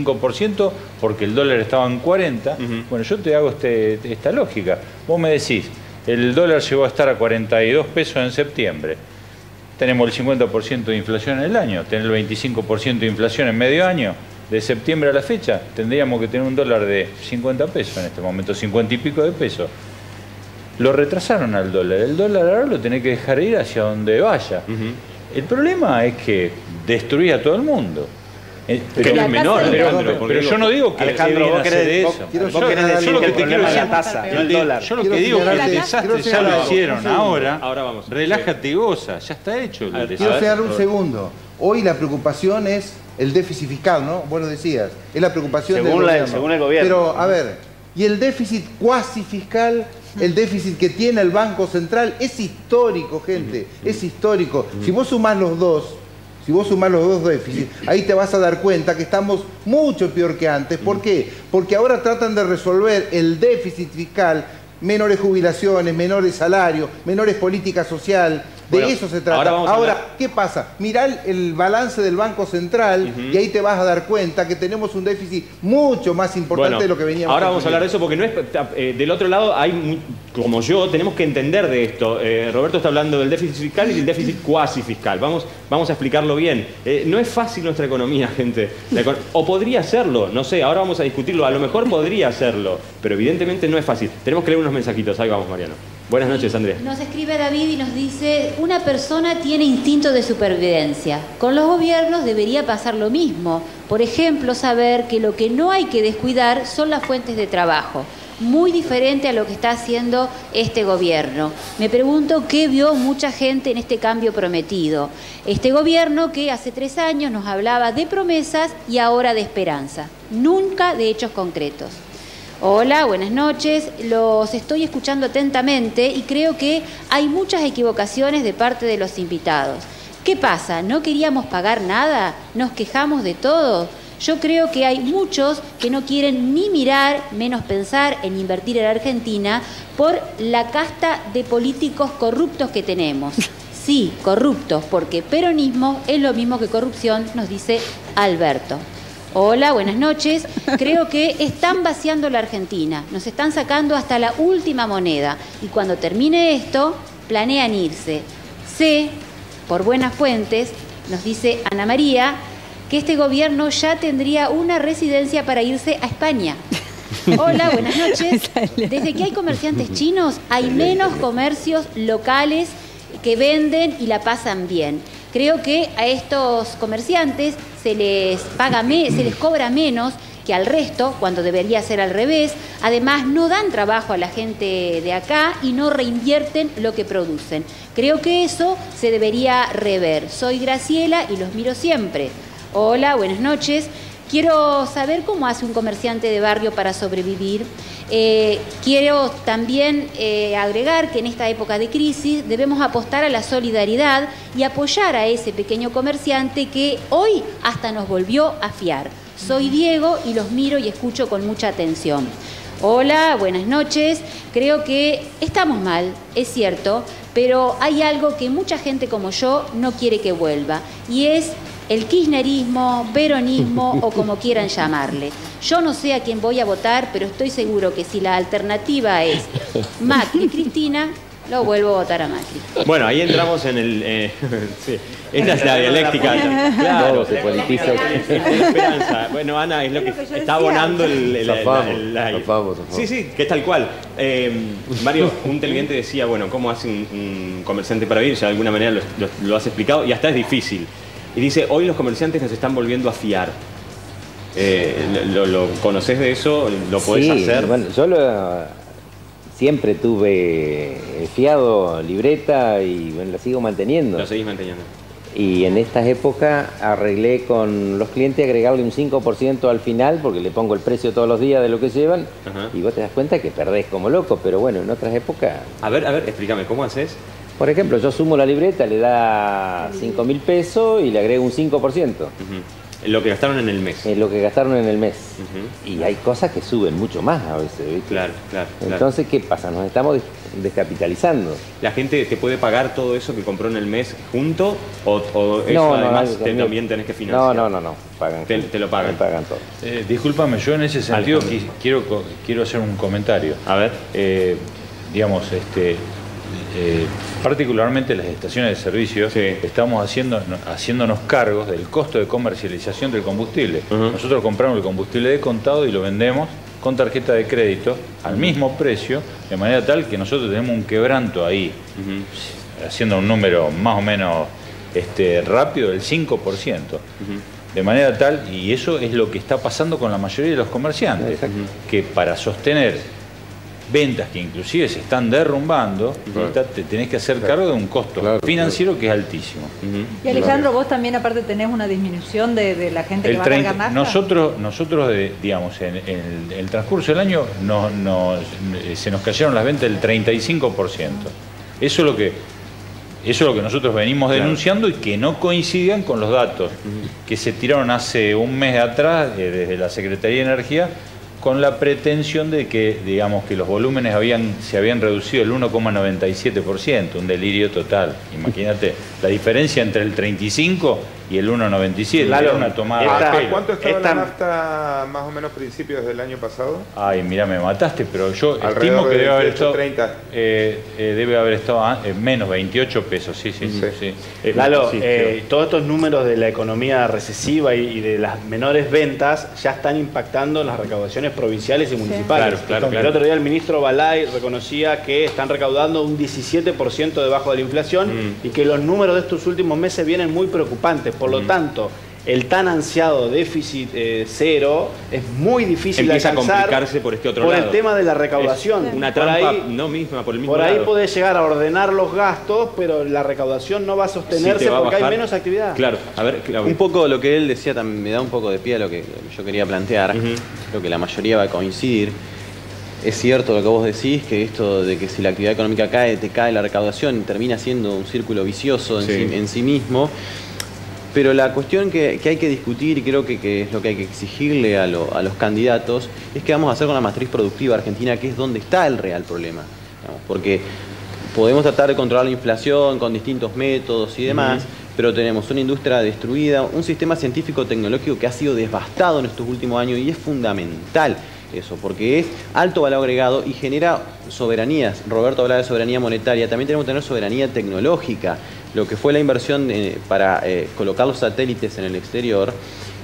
75%, porque el dólar estaba en 40, bueno, yo te hago esta lógica. Vos me decís, el dólar llegó a estar a 42 pesos en septiembre. Tenemos el 50% de inflación en el año, tener el 25% de inflación en medio año. De septiembre a la fecha, tendríamos que tener un dólar de 50 pesos en este momento, 50 y pico de pesos. Lo retrasaron al dólar. El dólar ahora lo tenés que dejar ir hacia donde vaya. El problema es que destruye a todo el mundo. Pero no es menor, pero yo no digo que Alejandro, vos querés decir yo lo que te quiero decir, tasa, no el dólar. Yo lo que digo es que el desastre ya lo hicieron. Ahora vamos. Relájate y goza, ya está hecho el desastre. Quiero frenar un segundo. Hoy la preocupación es el déficit fiscal, ¿no? Vos lo decías. Es la preocupación según el gobierno. Pero, a ver, ¿y el déficit cuasi fiscal? El déficit que tiene el Banco Central es histórico, gente, es histórico. Si vos sumás los dos déficits, ahí te vas a dar cuenta que estamos mucho peor que antes. ¿Por qué? Porque ahora tratan de resolver el déficit fiscal, menores jubilaciones, menores salarios, menores política social, De eso se trata. Ahora, ¿qué pasa? Mirá el balance del Banco Central y ahí te vas a dar cuenta que tenemos un déficit mucho más importante de lo que veníamos. Ahora vamos a hablar de eso porque no es, del otro lado hay, como yo, tenemos que entender de esto. Roberto está hablando del déficit fiscal y del déficit cuasi fiscal. Vamos a explicarlo bien. No es fácil nuestra economía, gente. O podría serlo, no sé, ahora vamos a discutirlo. A lo mejor podría serlo, pero evidentemente no es fácil. Tenemos que leer unos mensajitos. Ahí vamos, Mariano. Buenas noches, Andrés. Nos escribe David y nos dice: una persona tiene instinto de supervivencia. Con los gobiernos debería pasar lo mismo. Por ejemplo, saber que lo que no hay que descuidar son las fuentes de trabajo. Muy diferente a lo que está haciendo este gobierno. Me pregunto qué vio mucha gente en este cambio prometido. Este gobierno que hace 3 años nos hablaba de promesas y ahora de esperanza. Nunca de hechos concretos. Hola, buenas noches. Los estoy escuchando atentamente y creo que hay muchas equivocaciones de parte de los invitados. ¿Qué pasa? ¿No queríamos pagar nada? ¿Nos quejamos de todo? Yo creo que hay muchos que no quieren ni mirar, menos pensar en invertir en Argentina por la casta de políticos corruptos que tenemos. Sí, corruptos, porque peronismo es lo mismo que corrupción, nos dice Alberto. Hola, buenas noches. Creo que están vaciando la Argentina, nos están sacando hasta la última moneda y cuando termine esto, planean irse. Sé, por buenas fuentes, nos dice Ana María, que este gobierno ya tendría una residencia para irse a España. Hola, buenas noches. Desde que hay comerciantes chinos, hay menos comercios locales que venden y la pasan bien. Creo que a estos comerciantes se les cobra menos que al resto, cuando debería ser al revés. Además, no dan trabajo a la gente de acá y no reinvierten lo que producen. Creo que eso se debería rever. Soy Graciela y los miro siempre. Hola, buenas noches. Quiero saber cómo hace un comerciante de barrio para sobrevivir. Quiero también agregar que en esta época de crisis debemos apostar a la solidaridad y apoyar a ese pequeño comerciante que hoy hasta nos volvió a fiar. Soy Diego y los miro y escucho con mucha atención. Hola, buenas noches. Creo que estamos mal, es cierto, pero hay algo que mucha gente como yo no quiere que vuelva y es el kirchnerismo, peronismo o como quieran llamarle. Yo no sé a quién voy a votar, pero estoy seguro que si la alternativa es Macri y Cristina, lo vuelvo a votar a Macri. Bueno, ahí entramos en el... sí. Esta es la dialéctica. Claro, se politiza. Esperanza. Bueno, Ana, es lo que está abonando el Sí, sí, que es tal cual. Mario, un televidente decía, bueno, ¿cómo hace un comerciante para vivir? Ya de alguna manera lo has explicado y hasta es difícil. Y dice, hoy los comerciantes nos están volviendo a fiar. ¿Lo conoces de eso? ¿Lo podés hacer? Bueno, yo siempre tuve fiado, libreta y bueno, la sigo manteniendo. Lo seguís manteniendo. Y en estas épocas arreglé con los clientes agregarle un 5% al final porque le pongo el precio todos los días de lo que llevan. Y vos te das cuenta que perdés como loco, pero bueno, en otras épocas... A ver, explícame, ¿cómo haces? Por ejemplo, yo sumo la libreta, le da 5.000 pesos y le agrego un 5%. Lo que gastaron en el mes. Lo que gastaron en el mes. Y hay cosas que suben mucho más a veces, ¿viste? Claro. Entonces, ¿qué pasa? Nos estamos descapitalizando. ¿La gente te puede pagar todo eso que compró en el mes junto? ¿O eso además también tenés que financiar? No. Pagan, te lo pagan. Me pagan todo. Discúlpame, yo en ese sentido quiero hacer un comentario. A ver. Digamos, particularmente las estaciones de servicio, estamos haciéndonos cargos del costo de comercialización del combustible. Nosotros compramos el combustible de contado y lo vendemos con tarjeta de crédito al mismo precio, de manera tal que nosotros tenemos un quebranto ahí, haciendo un número más o menos rápido, del 5%. De manera tal, y eso es lo que está pasando con la mayoría de los comerciantes, que para sostener ventas que inclusive se están derrumbando, te tenés que hacer cargo de un costo financiero que es altísimo. Y Alejandro, vos también aparte tenés una disminución de la gente que va a cargar nafta. Nosotros digamos, en el transcurso del año se nos cayeron las ventas del 35%. Eso es lo que nosotros venimos denunciando y que no coincidían con los datos que se tiraron hace un mes atrás desde la Secretaría de Energía, con la pretensión de que, digamos, que los volúmenes se habían reducido el 1,97%, un delirio total. Imagínate la diferencia entre el 35 y el 1,97. Claro, una tomada de pelo. ¿Cuánto estaba la nafta más o menos principios del año pasado? Ay, mira, me mataste, pero yo Alrededor estimo que de debe haber 28, estado 30. Debe haber estado menos 28 pesos, sí. Lalo, Sí, todos estos números de la economía recesiva y de las menores ventas ya están impactando en las recaudaciones provinciales y municipales. Claro. El otro día el ministro Balay reconocía que están recaudando un 17% debajo de la inflación y que los números de estos últimos meses vienen muy preocupantes. Por lo tanto, el tan ansiado déficit cero es muy difícil de alcanzar. Empieza a complicarse por este otro lado. lado. Por el tema de la recaudación. Es una trampa misma por el mismo lado. Por ahí podés llegar a ordenar los gastos, pero la recaudación no va a sostenerse porque hay menos actividad. Claro, a ver, un poco lo que él decía también me da un poco de pie a lo que yo quería plantear. Creo que la mayoría va a coincidir. Es cierto lo que vos decís, que esto de que si la actividad económica cae, te cae la recaudación, termina siendo un círculo vicioso en sí mismo. Pero la cuestión que hay que discutir, y creo que es lo que hay que exigirle a los candidatos, es qué vamos a hacer con la matriz productiva argentina, que es donde está el real problema. Porque podemos tratar de controlar la inflación con distintos métodos y demás, pero tenemos una industria destruida, un sistema científico-tecnológico que ha sido devastado en estos últimos años, y es fundamental eso, porque es alto valor agregado y genera soberanías. Roberto hablaba de soberanía monetaria, también tenemos que tener soberanía tecnológica. Lo que fue la inversión para colocar los satélites en el exterior,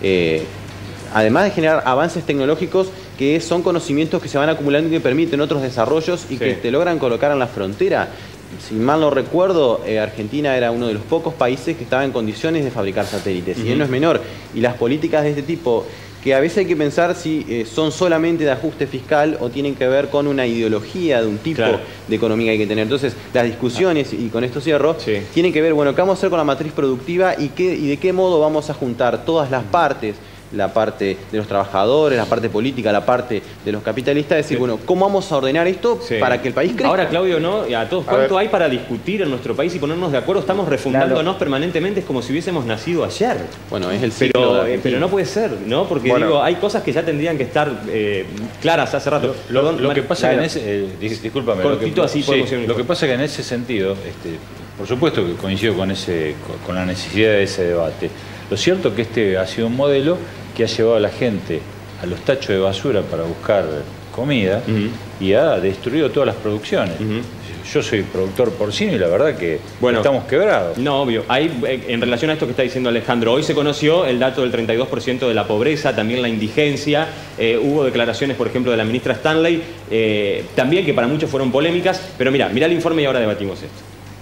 además de generar avances tecnológicos que son conocimientos que se van acumulando y que permiten otros desarrollos y que te logran colocar en la frontera. Si mal no recuerdo, Argentina era uno de los pocos países que estaba en condiciones de fabricar satélites, y él no es menor. Y las políticas de este tipo, que a veces hay que pensar si son solamente de ajuste fiscal o tienen que ver con una ideología de un tipo de economía que hay que tener. Entonces, las discusiones, y con esto cierro, tienen que ver, bueno, ¿qué vamos a hacer con la matriz productiva y de qué modo vamos a juntar todas las partes? La parte de los trabajadores, la parte política, la parte de los capitalistas, decir, bueno, ¿cómo vamos a ordenar esto para que el país crezca? Ahora, Claudio, ¿no? Y a todos, ¿cuánto hay para discutir en nuestro país y ponernos de acuerdo? Estamos refundándonos permanentemente, es como si hubiésemos nacido ayer. Bueno, es el ciclo pero no puede ser, ¿no? Porque digo, hay cosas que ya tendrían que estar claras hace rato. Lo que pasa que en ese... discúlpame. Cortito así podemos ir. Lo que pasa que en ese sentido, por supuesto que coincido con la necesidad de ese debate. Lo cierto es que este ha sido un modelo que ha llevado a la gente a los tachos de basura para buscar comida y ha destruido todas las producciones. Yo soy productor porcino y la verdad que estamos quebrados. No, obvio. En relación a esto que está diciendo Alejandro, hoy se conoció el dato del 32% de la pobreza, también la indigencia. Hubo declaraciones, por ejemplo, de la ministra Stanley, también que para muchos fueron polémicas. Pero mirá el informe y ahora debatimos esto.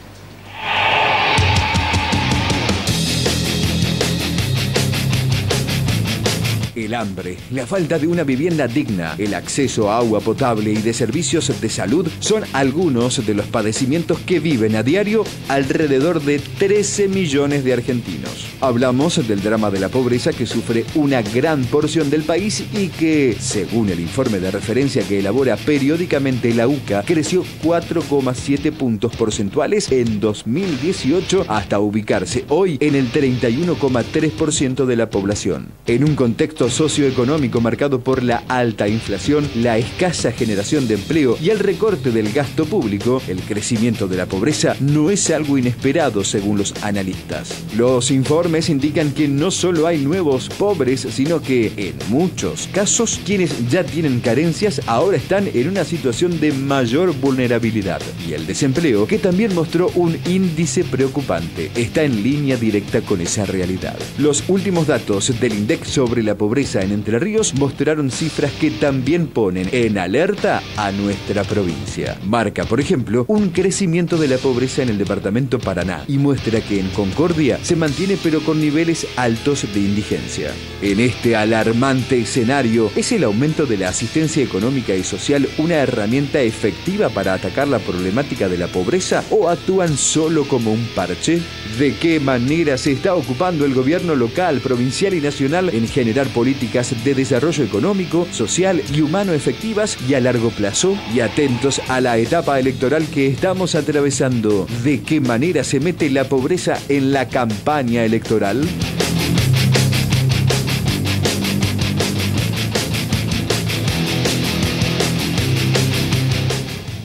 El hambre, la falta de una vivienda digna, el acceso a agua potable y de servicios de salud son algunos de los padecimientos que viven a diario alrededor de 13 millones de argentinos. Hablamos del drama de la pobreza que sufre una gran porción del país y que, según el informe de referencia que elabora periódicamente la UCA, creció 4,7 puntos porcentuales en 2018 hasta ubicarse hoy en el 31,3% de la población. En un contexto socioeconómico marcado por la alta inflación, la escasa generación de empleo y el recorte del gasto público, el crecimiento de la pobreza no es algo inesperado según los analistas. Los informes indican que no solo hay nuevos pobres, sino que en muchos casos quienes ya tienen carencias ahora están en una situación de mayor vulnerabilidad. Y el desempleo, que también mostró un índice preocupante, está en línea directa con esa realidad. Los últimos datos del INDEC sobre la pobreza en Entre Ríos mostraron cifras que también ponen en alerta a nuestra provincia. Marca, por ejemplo, un crecimiento de la pobreza en el departamento Paraná y muestra que en Concordia se mantiene pero con niveles altos de indigencia. En este alarmante escenario, ¿es el aumento de la asistencia económica y social una herramienta efectiva para atacar la problemática de la pobreza o actúan solo como un parche? ¿De qué manera se está ocupando el gobierno local, provincial y nacional en generar políticas de desarrollo económico, social y humano efectivas y a largo plazo? Y atentos a la etapa electoral que estamos atravesando. ¿De qué manera se mete la pobreza en la campaña electoral?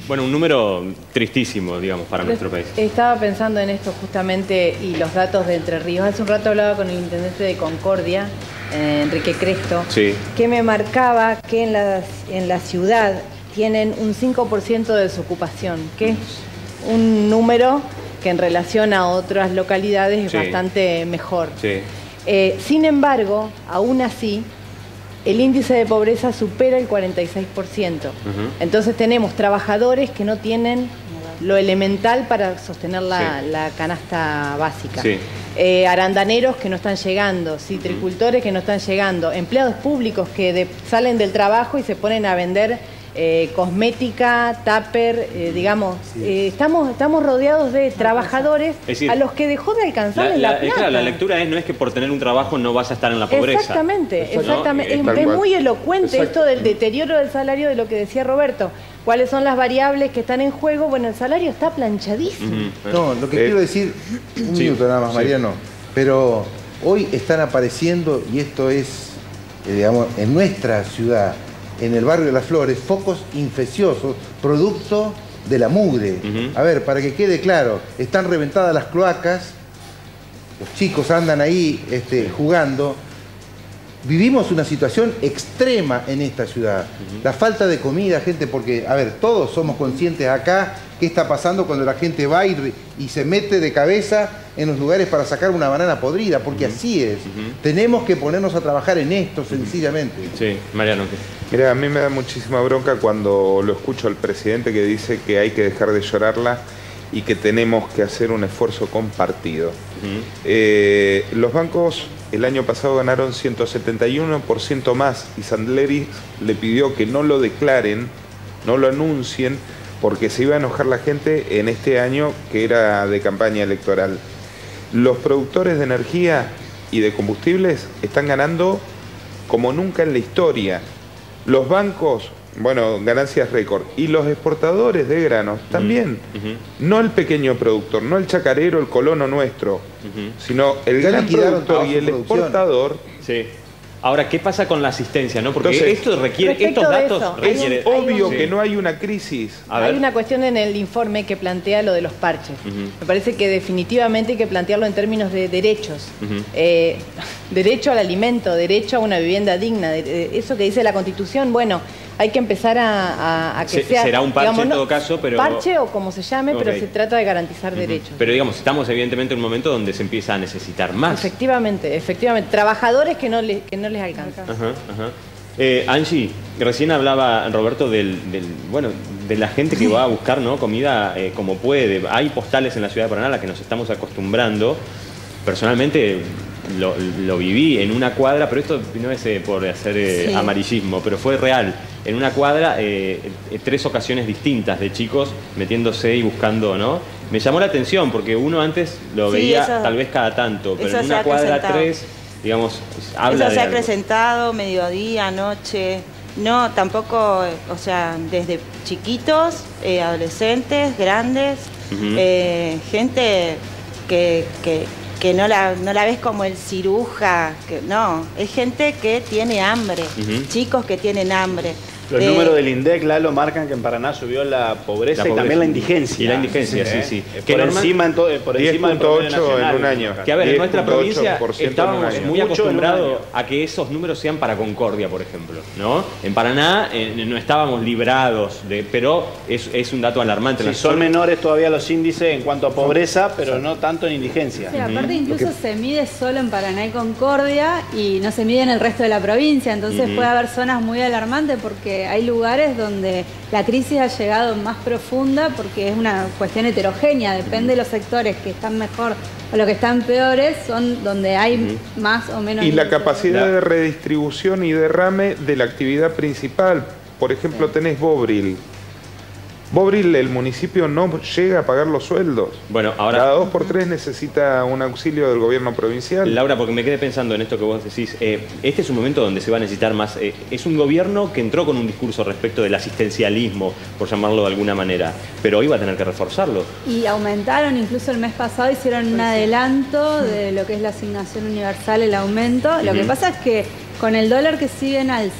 Bueno, un número tristísimo, digamos, para nuestro país. Estaba pensando en esto justamente y los datos de Entre Ríos. Hace un rato hablaba con el intendente de Concordia, Enrique Cresto, que me marcaba que en la ciudad tienen un 5% de desocupación, que es un número que en relación a otras localidades es bastante mejor. Sin embargo, aún así, el índice de pobreza supera el 46%. Entonces tenemos trabajadores que no tienen lo elemental para sostener la canasta básica. Arandaneros que no están llegando, citricultores que no están llegando, empleados públicos que salen del trabajo y se ponen a vender cosmética, tupper, digamos, estamos rodeados de trabajadores a los que dejó de alcanzar la plata. Claro, la lectura no es que por tener un trabajo no vas a estar en la pobreza. Exactamente. Es muy elocuente esto del deterioro del salario, de lo que decía Roberto. ¿Cuáles son las variables que están en juego? Bueno, el salario está planchadísimo. No, lo que quiero decir, un minuto nada más, Mariano, pero hoy están apareciendo, y esto es, digamos, en nuestra ciudad, en el barrio de Las Flores, focos infecciosos, producto de la mugre. A ver, para que quede claro, están reventadas las cloacas, los chicos andan ahí jugando. Vivimos una situación extrema en esta ciudad. La falta de comida, gente, porque, a ver, todos somos conscientes acá qué está pasando cuando la gente va y se mete de cabeza en los lugares para sacar una banana podrida, porque así es. Tenemos que ponernos a trabajar en esto, sencillamente. Sí, Mariano. Mira, a mí me da muchísima bronca cuando lo escucho al presidente que dice que hay que dejar de llorarla y que tenemos que hacer un esfuerzo compartido. Los bancos el año pasado ganaron 171% más y Sandleri le pidió que no lo declaren, no lo anuncien, porque se iba a enojar la gente en este año que era de campaña electoral. Los productores de energía y de combustibles están ganando como nunca en la historia. Los bancos, bueno, ganancias récord. Y los exportadores de granos también. No el pequeño productor, no el chacarero, el colono nuestro, sino el gran productor y el exportador. Ahora, ¿qué pasa con la asistencia? ¿No? Porque entonces, esto requiere, estos datos requieren... Es obvio que no hay una crisis. Hay una cuestión en el informe que plantea lo de los parches. Me parece que definitivamente hay que plantearlo en términos de derechos. Derecho al alimento, derecho a una vivienda digna. Eso que dice la Constitución, bueno, hay que empezar a que sea... Será un parche, digamos, en todo caso, pero... Parche o como se llame, pero se trata de garantizar derechos. Pero digamos, estamos evidentemente en un momento donde se empieza a necesitar más. Efectivamente. Trabajadores que no les alcanzan. Angie, recién hablaba Roberto de la gente que va a buscar, ¿no?, comida como puede. Hay postales en la ciudad de Paraná a las que nos estamos acostumbrando. Personalmente lo viví en una cuadra, pero esto no es por hacer amarillismo, pero fue real. En una cuadra, 3 ocasiones distintas de chicos metiéndose y buscando, ¿no? Me llamó la atención porque uno antes lo veía tal vez cada tanto, pero en una cuadra 3, digamos, habla eso de se ha algo. acrecentado mediodía, noche. No, tampoco, o sea, desde chiquitos, adolescentes, grandes, gente que no la ves como el ciruja, no, es gente que tiene hambre, chicos que tienen hambre. Los números del INDEC, Lalo, marcan que en Paraná subió la pobreza y también la indigencia. Y la indigencia, sí. Por encima del promedio nacional. en un año. Que a ver, en nuestra provincia estábamos muy acostumbrados a que esos números sean para Concordia, por ejemplo, ¿no? En Paraná no estábamos librados, pero es un dato alarmante. Sí, son menores todavía los índices en cuanto a pobreza, pero no tanto en indigencia. Sí, aparte incluso se mide solo en Paraná y Concordia y no se mide en el resto de la provincia, entonces puede haber zonas muy alarmantes porque hay lugares donde la crisis ha llegado más profunda porque es una cuestión heterogénea, depende de los sectores que están mejor o los que están peores, son donde hay más o menos... Y la capacidad de redistribución y derrame de la actividad principal. Por ejemplo, tenés Bobril. Bobril, el municipio no llega a pagar los sueldos. Bueno, ahora... Cada 2 por 3 necesita un auxilio del gobierno provincial. Laura, porque me quedé pensando en esto que vos decís. Este es un momento donde se va a necesitar más... es un gobierno que entró con un discurso respecto del asistencialismo, por llamarlo de alguna manera, pero hoy va a tener que reforzarlo. Y aumentaron, incluso el mes pasado hicieron un adelanto de lo que es la asignación universal, el aumento. Lo que pasa es que con el dólar que sigue en alza,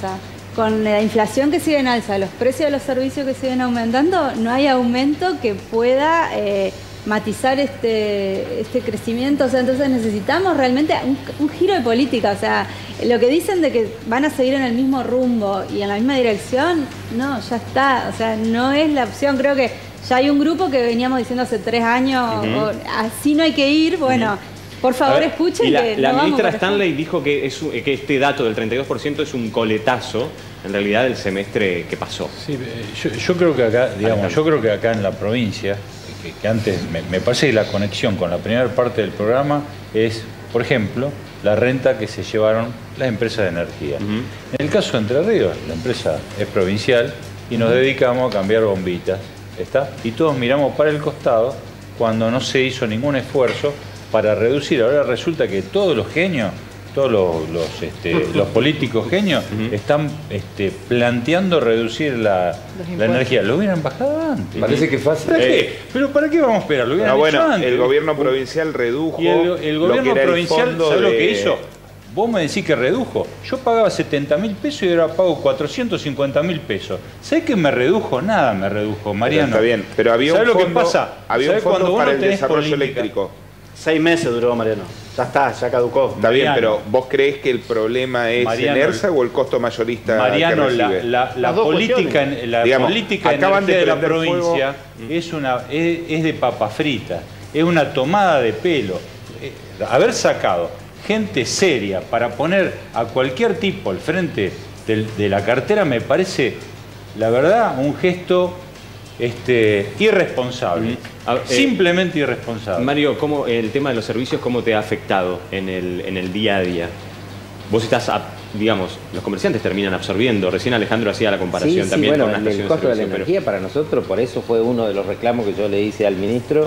con la inflación que sigue en alza, los precios de los servicios que siguen aumentando, no hay aumento que pueda matizar este crecimiento. O sea, entonces necesitamos realmente un giro de política. O sea, lo que dicen de que van a seguir en el mismo rumbo y en la misma dirección, no, ya está. O sea, no es la opción. Creo que ya hay un grupo que veníamos diciendo hace 3 años, así no hay que ir. Bueno, por favor, escuchen y que la ministra Stanley dijo que este dato del 32% es un coletazo, en realidad, del semestre que pasó. Sí, yo creo que acá, digamos, en la provincia, que antes me parece que la conexión con la primera parte del programa es, por ejemplo, la renta que se llevaron las empresas de energía. En el caso de Entre Ríos, la empresa es provincial y nos dedicamos a cambiar bombitas, ¿está? Y todos miramos para el costado cuando no se hizo ningún esfuerzo para reducir. Ahora resulta que todos los genios, todos los políticos genios están planteando reducir la energía. Lo hubieran bajado antes. Parece que es fácil. ¿Para qué? ¿Pero para qué vamos a esperar? Lo hubieran hecho antes. El gobierno provincial redujo. Y el gobierno provincial, ¿sabes lo que hizo? Vos me decís que redujo. Yo pagaba 70.000 pesos y ahora pago 450.000 pesos. ¿Sabés que me redujo? Nada me redujo, Mariano. Está bien, pero había un fondo, lo que pasa? había un fondo para el desarrollo eléctrico. 6 meses duró, Mariano. Ya está, ya caducó. Está bien, pero ¿vos creés que el problema es ENERSA o el costo mayorista Mariano, que recibe? la política energía de la provincia es de papa frita. Es una tomada de pelo. Haber sacado gente seria para poner a cualquier tipo al frente de la cartera me parece, la verdad, un gesto irresponsable. Simplemente irresponsable. Mario, ¿cómo el tema de los servicios cómo te ha afectado en el día a día? Vos estás, digamos, los comerciantes terminan absorbiendo. Recién Alejandro hacía la comparación también con una estación de servicio. El costo de la energía para nosotros, por eso fue uno de los reclamos que yo le hice al ministro,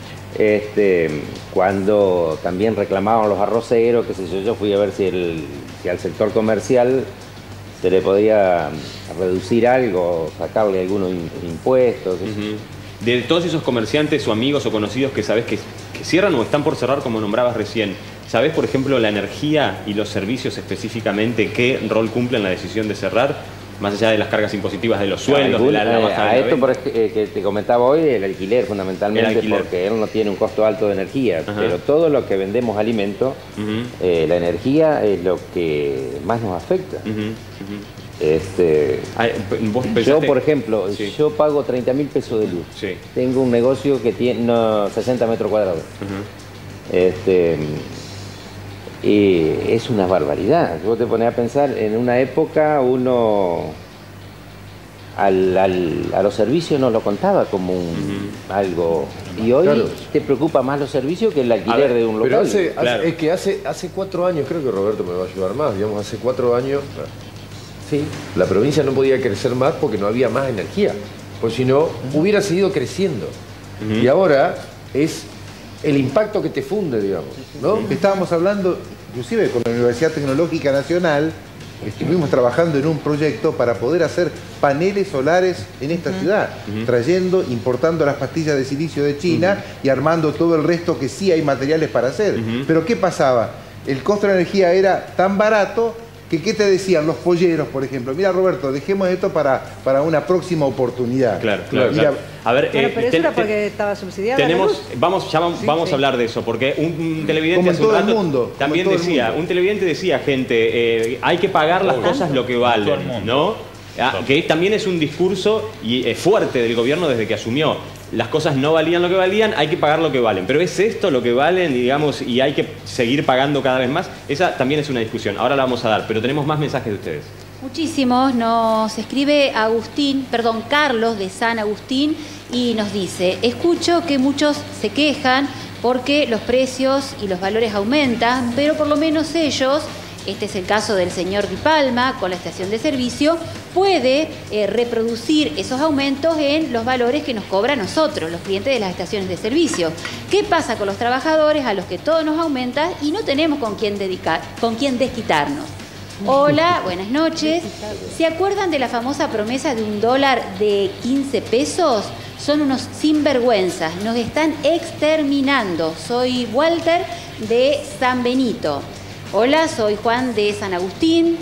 cuando también reclamaban los arroceros, qué sé yo fui a ver si al sector comercial se le podía reducir algo, sacarle algunos impuestos. De todos esos comerciantes o amigos o conocidos que sabés que cierran o están por cerrar, como nombrabas recién, ¿sabés, por ejemplo, la energía y los servicios específicamente qué rol cumplen en la decisión de cerrar? Más allá de las cargas impositivas de los sueldos, de la baja a esto que te comentaba hoy, el alquiler fundamentalmente, porque él no tiene un costo alto de energía, pero todo lo que vendemos alimentos, la energía es lo que más nos afecta. Yo, por ejemplo, yo pago 30.000 pesos de luz. Tengo un negocio que tiene 60 metros cuadrados. Y es una barbaridad. Vos te pones a pensar, en una época uno a los servicios no lo contaba como algo. Y hoy te preocupa más los servicios que el alquiler de un local. Pero es que hace 4 años, creo que Roberto me va a ayudar más, digamos, hace 4 años, la provincia no podía crecer más porque no había más energía. Pues si no, hubiera seguido creciendo. Y ahora es el impacto que te funde, digamos, ¿no? Estábamos hablando, inclusive con la Universidad Tecnológica Nacional, estuvimos trabajando en un proyecto para poder hacer paneles solares en esta ciudad, importando las pastillas de silicio de China y armando todo el resto que sí hay materiales para hacer. Pero ¿qué pasaba? El costo de la energía era tan barato que ¿qué te decían los polleros, por ejemplo? Mira, Roberto, dejemos esto para una próxima oportunidad. Claro. A ver, pero eso era porque estaba subsidiada. Vamos a hablar de eso, porque un televidente hace un rato también decía, un televidente decía, gente, hay que pagar las cosas lo que valen, ¿no? Que también es un discurso fuerte del gobierno desde que asumió. Las cosas no valían lo que valían, hay que pagar lo que valen. Pero ¿es esto lo que valen, digamos, y hay que seguir pagando cada vez más? Esa también es una discusión. Ahora la vamos a dar, pero tenemos más mensajes de ustedes. Muchísimos. Nos escribe Carlos de San Agustín y nos dice: escucho que muchos se quejan porque los precios y los valores aumentan, pero por lo menos ellos, este es el caso del señor Di Palma con la estación de servicio, puede reproducir esos aumentos en los valores que nos cobra a nosotros, los clientes de las estaciones de servicio. ¿Qué pasa con los trabajadores a los que todo nos aumenta y no tenemos con quién desquitarnos? Hola, buenas noches. ¿Se acuerdan de la famosa promesa de $1 de 15 pesos? Son unos sinvergüenzas, nos están exterminando. Soy Walter de San Benito. Hola, soy Juan de San Agustín.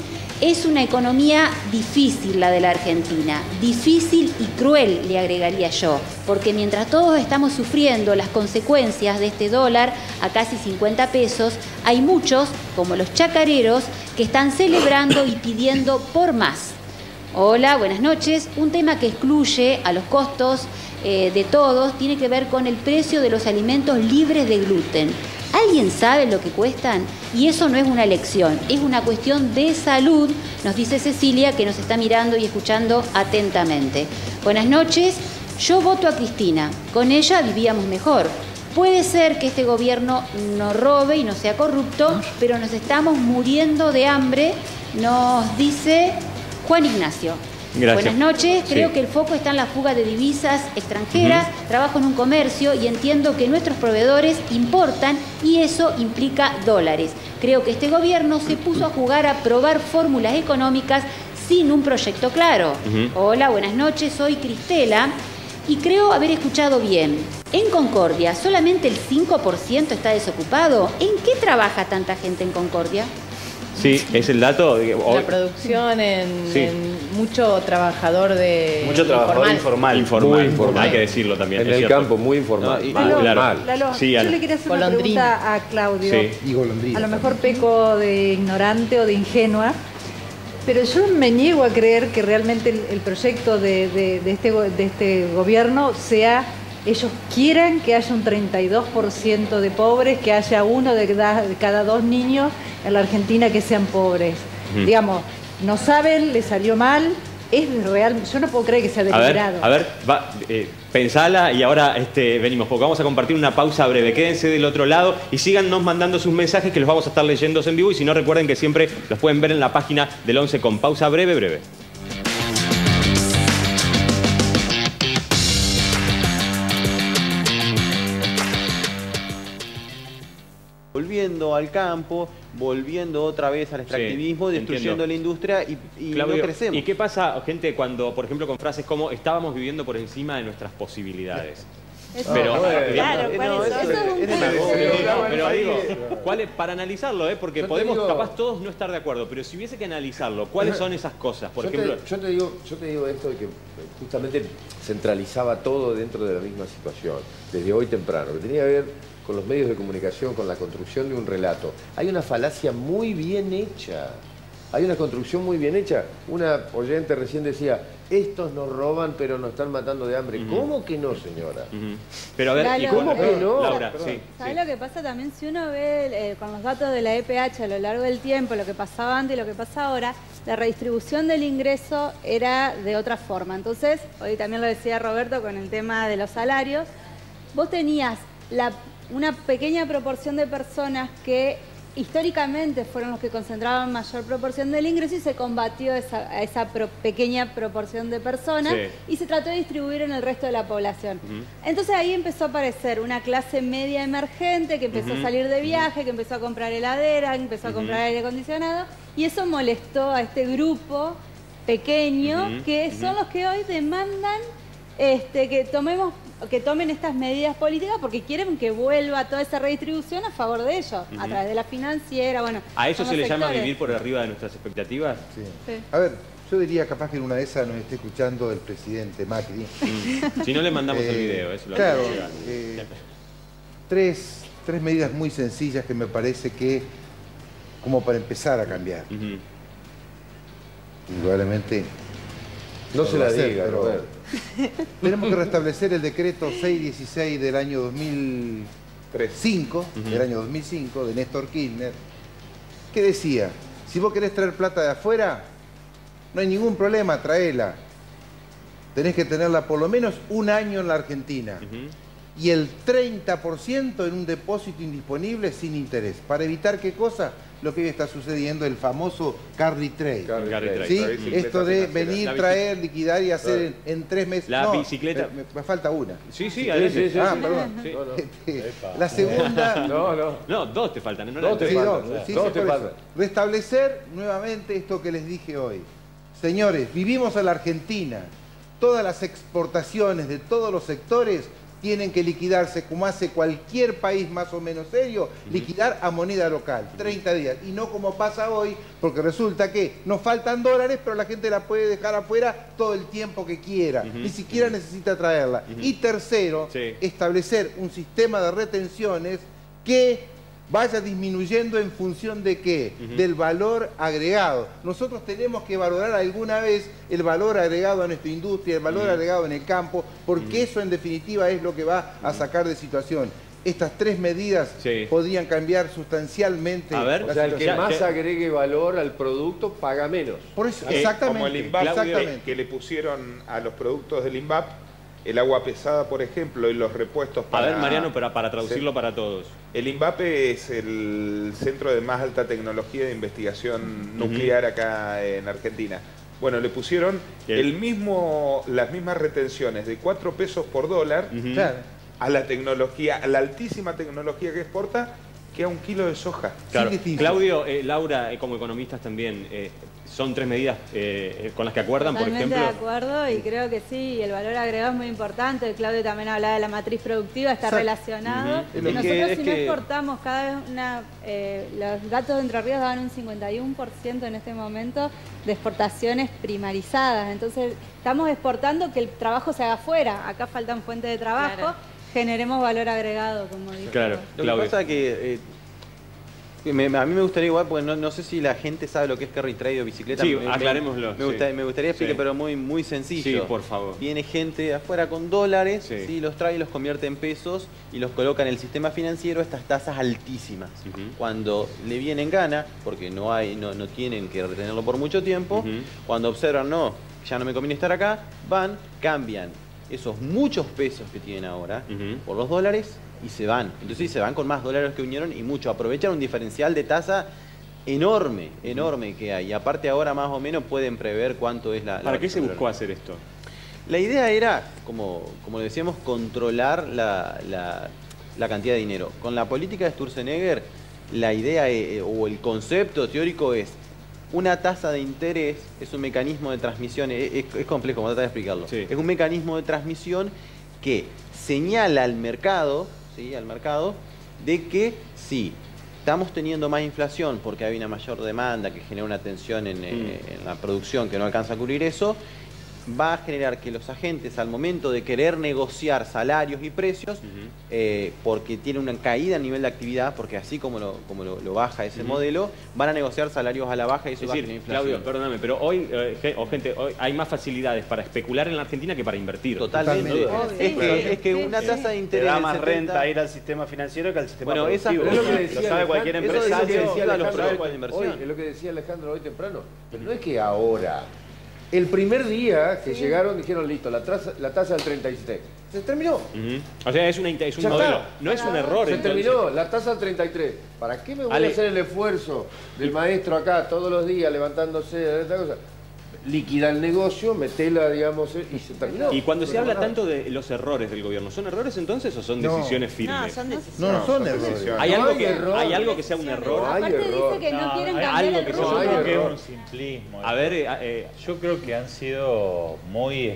Es una economía difícil la de la Argentina, difícil y cruel, le agregaría yo, porque mientras todos estamos sufriendo las consecuencias de este dólar a casi 50 pesos, hay muchos, como los chacareros, que están celebrando y pidiendo por más. Hola, buenas noches. Un tema que excluye a los costos de todos tiene que ver con el precio de los alimentos libres de gluten. ¿Alguien sabe lo que cuestan? Y eso no es una elección, es una cuestión de salud, nos dice Cecilia, que nos está mirando y escuchando atentamente. Buenas noches, yo voto a Cristina, con ella vivíamos mejor. Puede ser que este gobierno no robe y no sea corrupto, pero nos estamos muriendo de hambre, nos dice Juan Ignacio. Gracias. Buenas noches, creo Sí. que el foco está en la fuga de divisas extranjeras, trabajo en un comercio y entiendo que nuestros proveedores importan y eso implica dólares. Creo que este gobierno se puso a jugar a probar fórmulas económicas sin un proyecto claro. Hola, buenas noches, soy Cristela y creo haber escuchado bien. En Concordia, ¿solamente el 5% está desocupado? ¿En qué trabaja tanta gente en Concordia? Sí, es el dato. La producción en Sí. mucho trabajador de Mucho trabajador informal. Muy informal, hay que decirlo también. En es el cierto. campo, muy informal. No, y- Lalo, Lalo, Sí, yo Ana. le quería hacer una Golondrina. pregunta a Claudio. Sí. Y golondrina. A lo mejor peco de ignorante o de ingenua, pero yo me niego a creer que realmente el proyecto de este gobierno sea, ellos quieran que haya un 32% de pobres, que haya uno de cada 2 niños en la Argentina que sean pobres. Digamos, no saben, les salió mal, es real, yo no puedo creer que sea deliberado. A ver, pensala y ahora venimos, porque vamos a compartir una pausa breve. Quédense del otro lado y síganos mandando sus mensajes que los vamos a estar leyendo en vivo y si no recuerden que siempre los pueden ver en la página del 11 con pausa breve. Volviendo al campo, volviendo otra vez al extractivismo, Sí, destruyendo entiendo. la industria y Claudio, no crecemos. ¿y qué pasa, gente, cuando, por ejemplo, con frases como estábamos viviendo por encima de nuestras posibilidades? Pero, Claro, ¿cuáles son? pero digo, para analizarlo, porque Yo te podemos digo- capaz todos no estar de acuerdo, pero si hubiese que analizarlo, ¿cuáles son esas cosas? Por ejemplo, Yo te digo esto de que justamente centralizaba todo dentro de la misma situación, desde hoy temprano, que tenía que ver con los medios de comunicación, con la construcción de un relato. Hay una falacia muy bien hecha. Hay una construcción muy bien hecha. Una oyente recién decía, estos nos roban pero nos están matando de hambre. ¿Cómo que no, señora? Pero a ver, Lalo, ¿y cómo que no? Laura, sí. ¿sabes lo que pasa también? Si uno ve con los datos de la EPH a lo largo del tiempo, lo que pasaba antes y lo que pasa ahora, la redistribución del ingreso era de otra forma. Entonces, hoy también lo decía Roberto con el tema de los salarios, vos tenías una pequeña proporción de personas que históricamente fueron los que concentraban mayor proporción del ingreso y se combatió a esa pequeña proporción de personas y se trató de distribuir en el resto de la población. Entonces ahí empezó a aparecer una clase media emergente que empezó a salir de viaje, que empezó a comprar heladera, que empezó a comprar aire acondicionado y eso molestó a este grupo pequeño que son los que hoy demandan que tomen estas medidas políticas porque quieren que vuelva toda esa redistribución a favor de ellos, a través de la financiera, bueno. ¿A eso son se los le llama sectores. vivir por arriba de nuestras expectativas? Sí. A ver, yo diría capaz que en una de esas nos esté escuchando el presidente Macri. Si no le mandamos el video, eso lo Claro, hacemos llegar. tres medidas muy sencillas que me parece que, como para empezar a cambiar. Indudablemente No se la va a ser, diga, pero Roberto. tenemos que restablecer el decreto 616 del año 2005, de Néstor Kirchner, que decía, si vos querés traer plata de afuera, no hay ningún problema, traela. Tenés que tenerla por lo menos un año en la Argentina. Y el 30% en un depósito indisponible sin interés. Para evitar qué cosa, lo que hoy está sucediendo, el famoso carry trade. ¿Sí? Esto de venir, traer, liquidar y hacer en 3 meses. La bicicleta. Me falta una. Sí, adelante. Perdón. Sí. La segunda... No, dos te faltan. Dos te faltan. Restablecer nuevamente esto que les dije hoy. Señores, vivimos en la Argentina. Todas las exportaciones de todos los sectores tienen que liquidarse, como hace cualquier país más o menos serio, liquidar a moneda local, 30 días. Y no como pasa hoy, porque resulta que nos faltan dólares, pero la gente la puede dejar afuera todo el tiempo que quiera. Ni siquiera necesita traerla. Y tercero, establecer un sistema de retenciones que vaya disminuyendo en función de ¿qué? Del valor agregado. Nosotros tenemos que valorar alguna vez el valor agregado a nuestra industria, el valor agregado en el campo, porque eso en definitiva es lo que va a sacar de situación. Estas tres medidas podrían cambiar sustancialmente. A ver, o sea, el que más agregue valor al producto paga menos. Por eso, exactamente. Como el INVAP que le pusieron a los productos del INVAP, el agua pesada, por ejemplo, y los repuestos para... A ver, Mariano, para traducirlo para todos. El INVAPE es el centro de más alta tecnología de investigación nuclear acá en Argentina. Bueno, le pusieron las mismas retenciones de 4 pesos por dólar a la tecnología, a la altísima tecnología que exporta, que a 1 kilo de soja. Claro. Claudio, Laura, como economistas también, son tres medidas con las que acuerdan, Totalmente por ejemplo. de acuerdo, y creo que sí, el valor agregado es muy importante. Claudio también hablaba de la matriz productiva, está relacionado. Nosotros si no exportamos cada vez los datos de Entre Ríos dan un 51% en este momento de exportaciones primarizadas. Entonces estamos exportando que el trabajo se haga afuera. Acá faltan fuentes de trabajo, generemos valor agregado, como dijo. Claro, lo que pasa es que a mí me gustaría igual, porque no sé si la gente sabe lo que es carry trade o bicicleta. Sí, aclarémoslo. Me gustaría explicar, pero muy sencillo. Sí, por favor. Viene gente de afuera con dólares, los trae y los convierte en pesos y los coloca en el sistema financiero a estas tasas altísimas. Cuando le viene en gana, porque no tienen que retenerlo por mucho tiempo, cuando observan, ya no me conviene estar acá, van, cambian esos muchos pesos que tienen ahora por los dólares y se van. Entonces se van con más dólares que vinieron y mucho. Aprovechan un diferencial de tasa enorme que hay. Y aparte ahora más o menos pueden prever cuánto es la... ¿Para qué se buscó hacer esto? La idea era, como decíamos, controlar la cantidad de dinero. Con la política de Sturzenegger, la idea o el concepto teórico es una tasa de interés, es un mecanismo de transmisión, es complejo, voy a tratar de explicarlo. Es un mecanismo de transmisión que señala al mercado, de que sí, estamos teniendo más inflación porque hay una mayor demanda que genera una tensión en la producción que no alcanza a cubrir eso, va a generar que los agentes al momento de querer negociar salarios y precios, porque tiene una caída a nivel de actividad, porque así como lo baja ese modelo, van a negociar salarios a la baja y eso va a generar inflación. Claudio, perdóname, pero hoy hay más facilidades para especular en la Argentina que para invertir. Totalmente. Es que una tasa de interés... Te da más renta ir al sistema financiero que al sistema productivo. Es lo que decía lo sabe cualquier empresario. Es lo que decía Alejandro hoy temprano. Pero no es que ahora... El primer día que llegaron dijeron, listo, la tasa del 33. Se terminó. O sea, es un modelo. No es un error. Se terminó, la tasa del 33. ¿Para qué me voy a hacer el esfuerzo del maestro acá todos los días levantándose, esta cosa? Liquida el negocio, metela, digamos, y se terminó. Y cuando se habla tanto de los errores del gobierno, ¿son errores entonces o son decisiones firmes? No, son decisiones. No son errores. ¿Hay algo que sea un error? Aparte dice que no quieren cambiar el rumbo. Yo creo que es un simplismo. A ver, yo creo que han sido muy...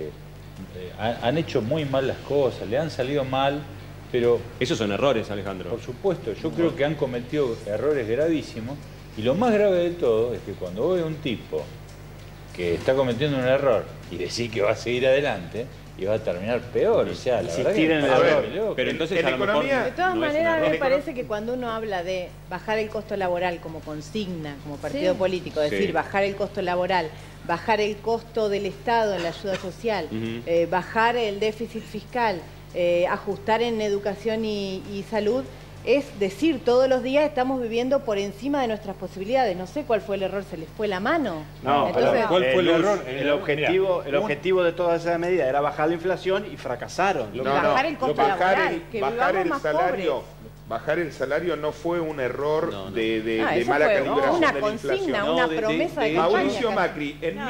han hecho muy mal las cosas, le han salido mal, pero... Esos son errores, Alejandro. Por supuesto, yo creo que han cometido errores gravísimos, y lo más grave de todo es que cuando vos ves un tipo que está cometiendo un error y decís que va a seguir adelante y va a terminar peor, o sea, la verdad que pero entonces en economía de todas maneras me parece que cuando uno habla de bajar el costo laboral como consigna, como partido político, decir bajar el costo laboral, bajar el costo del Estado en la ayuda social, bajar el déficit fiscal, ajustar en educación y salud, es decir, todos los días estamos viviendo por encima de nuestras posibilidades. No sé cuál fue el error, se les fue la mano. No, entonces, ¿cuál fue el error? El objetivo de todas esas medidas era bajar la inflación y fracasaron. Bajar el costo laboral, que bajar el más salario. pobres. Bajar el salario no fue un error de mala calibración una de la inflación. consigna, una promesa de campaña. Mauricio Macri en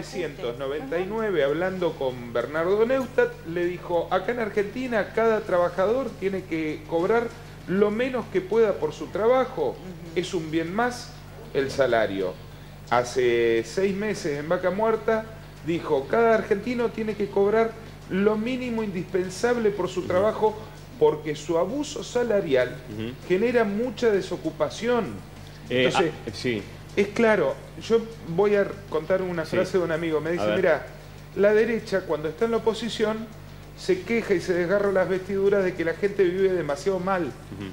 1999, hablando con Bernardo Neustadt, le dijo, acá en Argentina cada trabajador tiene que cobrar lo menos que pueda por su trabajo, es un bien más el salario. Hace 6 meses en Vaca Muerta dijo, cada argentino tiene que cobrar lo mínimo indispensable por su trabajo, porque su abuso salarial genera mucha desocupación. Entonces, sí. Es claro, yo voy a contar una frase de un amigo, me dice, mira, la derecha cuando está en la oposición se queja y se desgarra las vestiduras de que la gente vive demasiado mal.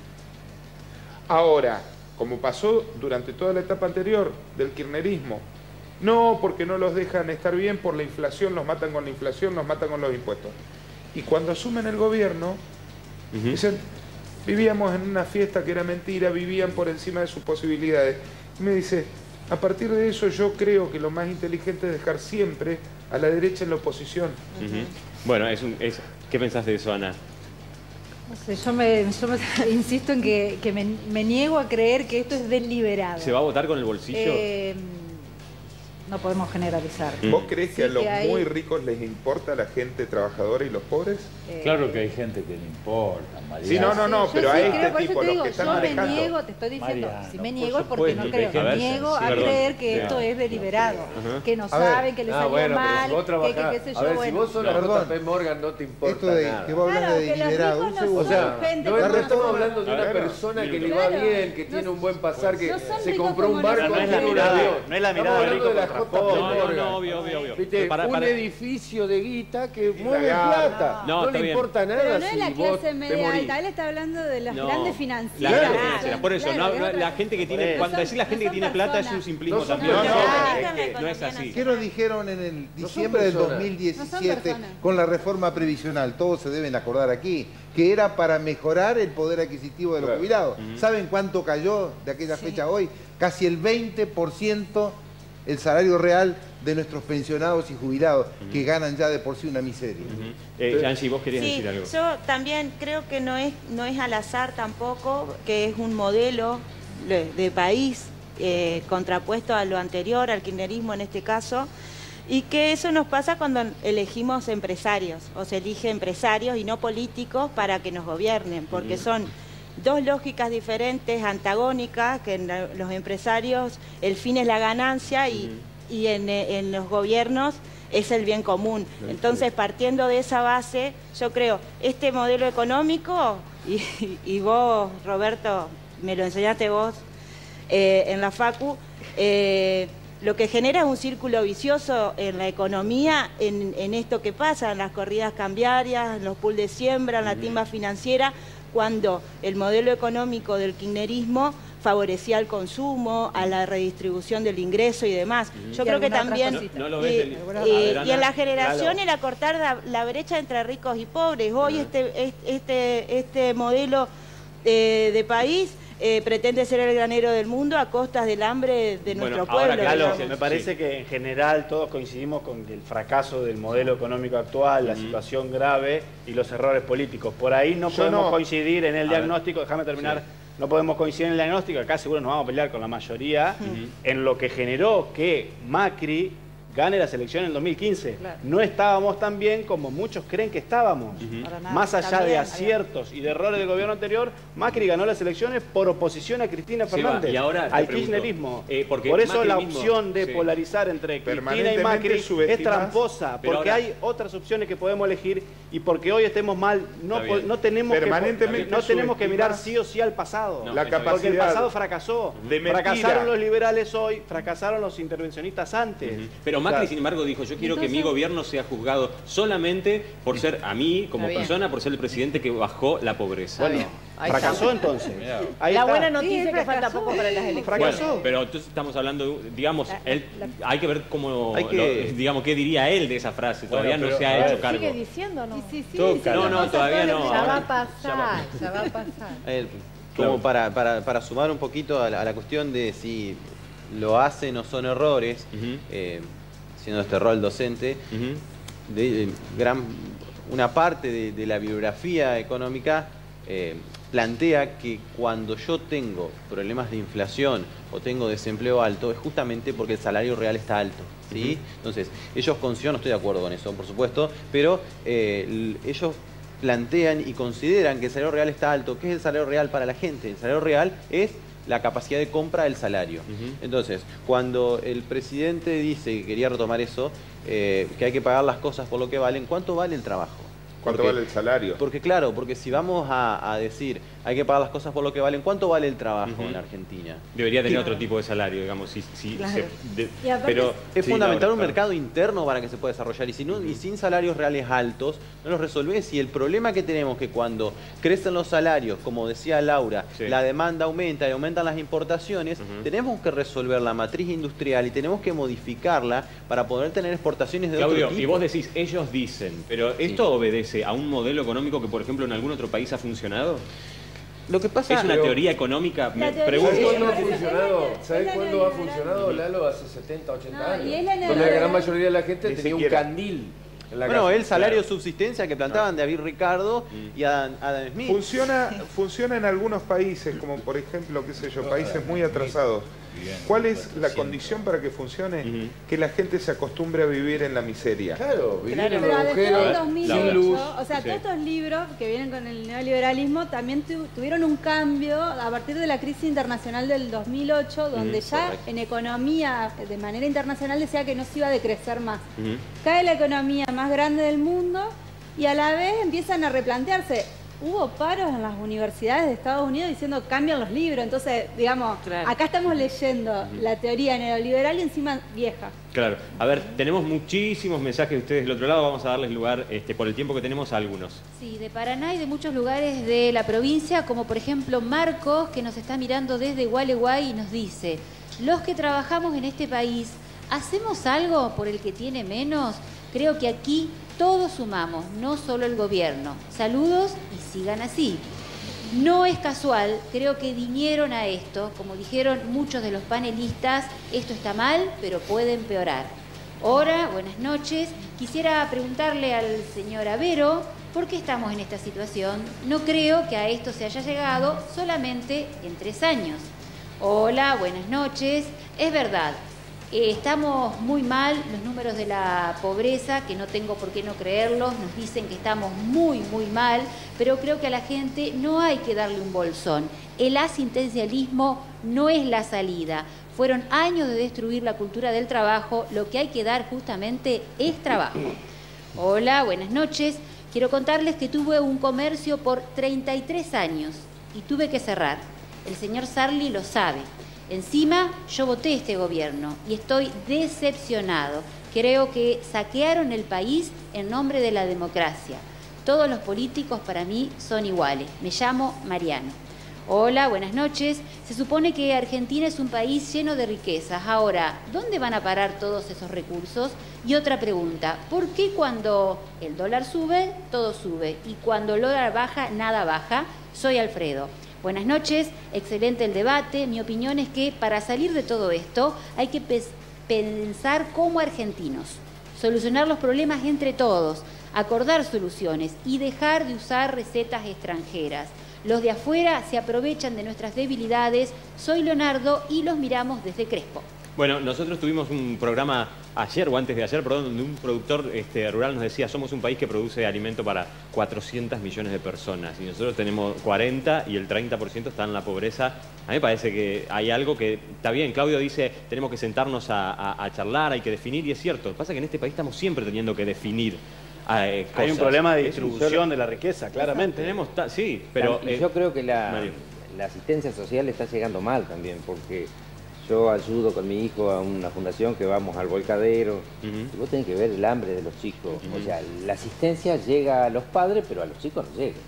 Ahora, como pasó durante toda la etapa anterior del kirchnerismo, no, porque no los dejan estar bien por la inflación, los matan con la inflación, los matan con los impuestos. Y cuando asumen el gobierno, dicen, vivíamos en una fiesta que era mentira, vivían por encima de sus posibilidades. Y me dice, a partir de eso yo creo que lo más inteligente es dejar siempre a la derecha en la oposición. Bueno, ¿qué pensás de eso, Ana? No sé, yo me insisto en que me niego a creer que esto es deliberado. ¿Se va a votar con el bolsillo? No podemos generalizar. ¿Vos crees que a los muy ricos les importa la gente trabajadora y los pobres? Claro que hay gente que le importa, María. Sí, no, pero a este tipo, los que están manejando. Yo me niego, te estoy diciendo, Mariano, si me niego es porque no creo. Me niego a creer que esto es deliberado, que no saben, que les salió mal, que qué sé yo. A ver, si vos sos la JP Morgan no te importa esto de nada. que vos hablas de deliberado, un segundo. O sea, no estamos hablando de una persona que le va bien, que tiene un buen pasar, que se compró un barco, no es la mirada, no es la mirada de rico contra pobre. No, obvio. ¿Viste? Un edificio de guita que mueve plata. No le importa nada. Pero no es si la vos clase te media morís. alta, él está hablando de las grandes financieras. Las grandes financieras, por eso, la gente que tiene, cuando decís la gente que tiene plata es un simplismo también. No es así. ¿Qué nos dijeron en el diciembre del 2017 con la reforma previsional? Todos se deben acordar aquí, que era para mejorar el poder adquisitivo de los jubilados. ¿Saben cuánto cayó de aquella fecha a hoy? Casi el 20% el salario real de nuestros pensionados y jubilados, que ganan ya de por sí una miseria. Angie, vos querías decir algo. Yo también creo que no es al azar tampoco, que es un modelo de país contrapuesto a lo anterior, al kirchnerismo en este caso, y que eso nos pasa cuando elegimos empresarios, o se elige empresarios y no políticos para que nos gobiernen, porque son dos lógicas diferentes, antagónicas, que en los empresarios el fin es la ganancia y en los gobiernos es el bien común. Entonces, partiendo de esa base, yo creo, este modelo económico, y vos, Roberto, me lo enseñaste vos en la Facu, lo que genera es un círculo vicioso en la economía, en esto que pasa, en las corridas cambiarias, en los pools de siembra, en la timba financiera, cuando el modelo económico del kirchnerismo favorecía al consumo, a la redistribución del ingreso y demás. Yo creo que también, y en la generación era cortar la brecha entre ricos y pobres. Hoy este modelo de país pretende ser el granero del mundo a costas del hambre de nuestro pueblo. Claro, me parece que en general todos coincidimos con el fracaso del modelo económico actual, la situación grave y los errores políticos. Por ahí no podemos coincidir en el diagnóstico, déjame terminar, no podemos coincidir en el diagnóstico, acá seguro nos vamos a pelear con la mayoría, en lo que generó que Macri gane la selección en el 2015. Claro. No estábamos tan bien como muchos creen que estábamos. Más allá de aciertos y de errores del gobierno anterior, Macri ganó las elecciones por oposición a Cristina Fernández, y ahora al kirchnerismo. Por eso Macri la opción de polarizar entre Cristina y Macri es tramposa, porque hay otras opciones que podemos elegir y porque hoy estemos mal, no tenemos que mirar sí o sí al pasado. Porque el pasado fracasó. Fracasaron los liberales hoy, fracasaron los intervencionistas antes. Pero Macri, sin embargo, dijo, yo quiero que mi gobierno sea juzgado solamente por ser, a mí como persona, por ser el presidente que bajó la pobreza. Bueno, fracasó entonces. La buena noticia es que falta poco para las elecciones. Fracasó. Bueno, pero entonces estamos hablando, digamos, hay que ver cómo, digamos, qué diría él de esa frase. Todavía no se ha hecho cargo. Sigue diciendo, ¿no? No, todavía no. Ya va a pasar, ya va a pasar. Como para sumar un poquito a la cuestión de si lo hacen o son errores, siendo este rol docente, una parte de la bibliografía económica plantea que cuando yo tengo problemas de inflación o tengo desempleo alto es justamente porque el salario real está alto, ¿sí? Entonces, ellos yo no estoy de acuerdo con eso, por supuesto, pero ellos plantean y consideran que el salario real está alto. ¿Qué es el salario real para la gente? El salario real es la capacidad de compra del salario. Entonces, cuando el presidente dice que quería retomar eso, que hay que pagar las cosas por lo que valen, ¿cuánto vale el trabajo? ¿Cuánto vale el salario? Porque claro, porque si vamos a decir hay que pagar las cosas por lo que valen, ¿cuánto vale el trabajo en Argentina? Debería tener otro tipo de salario, digamos. Claro. Pero es fundamental un mercado interno para que se pueda desarrollar. Y sin salarios reales altos, no los resolvés. Y el problema que tenemos es que cuando crecen los salarios, como decía Laura, la demanda aumenta y aumentan las importaciones, tenemos que resolver la matriz industrial y tenemos que modificarla para poder tener exportaciones de otro tipo. Y vos decís, ellos dicen, pero ¿esto obedece a un modelo económico que, por ejemplo, en algún otro país ha funcionado? Lo que pasa es una teoría económica, me pregunto. ¿Sabés cuándo ha funcionado? ¿Sabés cuándo ha funcionado, Lalo? Hace 70, 80 años. Donde la gran mayoría de la gente tenía un candil. Bueno, el salario de subsistencia que plantaban David Ricardo y Adam Smith. Funciona en algunos países, como por ejemplo, qué sé yo, países muy atrasados. ¿Cuál es la condición para que funcione? Que la gente se acostumbre a vivir en la miseria. Claro, vivir en Pero el agujero, después del 2008, sin luz. o sea, todos estos libros que vienen con el neoliberalismo también tuvieron un cambio a partir de la crisis internacional del 2008, donde ya en economía, de manera internacional, decía que no se iba a decrecer más. Cae la economía más grande del mundo y a la vez empiezan a replantearse. Hubo paros en las universidades de Estados Unidos diciendo cambian los libros. Entonces, digamos, acá estamos leyendo la teoría neoliberal y encima vieja. Claro. A ver, tenemos muchísimos mensajes de ustedes del otro lado. Vamos a darles lugar, por el tiempo que tenemos, a algunos. Sí, de Paraná y de muchos lugares de la provincia, como por ejemplo Marcos, que nos está mirando desde Gualeguay y nos dice: los que trabajamos en este país, ¿hacemos algo por el que tiene menos? Creo que aquí todos sumamos, no solo el gobierno. Saludos y sigan así. No es casual, creo que vinieron a esto, como dijeron muchos de los panelistas, esto está mal, pero puede empeorar. Hola, buenas noches. Quisiera preguntarle al señor Avero, ¿por qué estamos en esta situación? No creo que a esto se haya llegado solamente en 3 años. Hola, buenas noches. Es verdad. Estamos muy mal, los números de la pobreza, que no tengo por qué no creerlos, nos dicen que estamos muy, muy mal, pero creo que a la gente no hay que darle un bolsón. El asistencialismo no es la salida. Fueron años de destruir la cultura del trabajo, lo que hay que dar justamente es trabajo. Hola, buenas noches. Quiero contarles que tuve un comercio por 33 años y tuve que cerrar. El señor Sarli lo sabe. Encima, yo voté este gobierno y estoy decepcionado. Creo que saquearon el país en nombre de la democracia. Todos los políticos para mí son iguales. Me llamo Mariano. Hola, buenas noches. Se supone que Argentina es un país lleno de riquezas. Ahora, ¿dónde van a parar todos esos recursos? Y otra pregunta, ¿por qué cuando el dólar sube, todo sube? Y cuando el dólar baja, nada baja? Soy Alfredo. Buenas noches, excelente el debate. Mi opinión es que para salir de todo esto hay que pensar como argentinos, solucionar los problemas entre todos, acordar soluciones y dejar de usar recetas extranjeras. Los de afuera se aprovechan de nuestras debilidades. Soy Leonardo y los miramos desde Crespo. Bueno, nosotros tuvimos un programa ayer o antes de ayer, perdón, donde un productor rural nos decía: somos un país que produce alimento para 400 millones de personas y nosotros tenemos 40 y el 30% está en la pobreza. A mí me parece que hay algo que está bien. Claudio dice, tenemos que sentarnos a charlar, hay que definir, y es cierto. Lo que pasa es que en este país estamos siempre teniendo que definir cosas. Hay un problema de distribución de la riqueza, claramente. Tenemos, sí, pero... yo creo que la asistencia social está llegando mal también, porque... Yo ayudo con mi hijo a una fundación que vamos al volcadero. Y vos tenés que ver el hambre de los chicos. O sea, la asistencia llega a los padres, pero a los chicos no llega.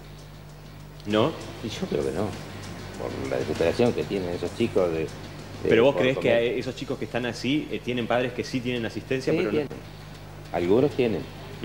¿No? Y yo creo que no. Por la desesperación que tienen esos chicos de ¿Pero vos creés que esos chicos que están así tienen padres que sí tienen asistencia? Sí, pero tienen. Algunos tienen.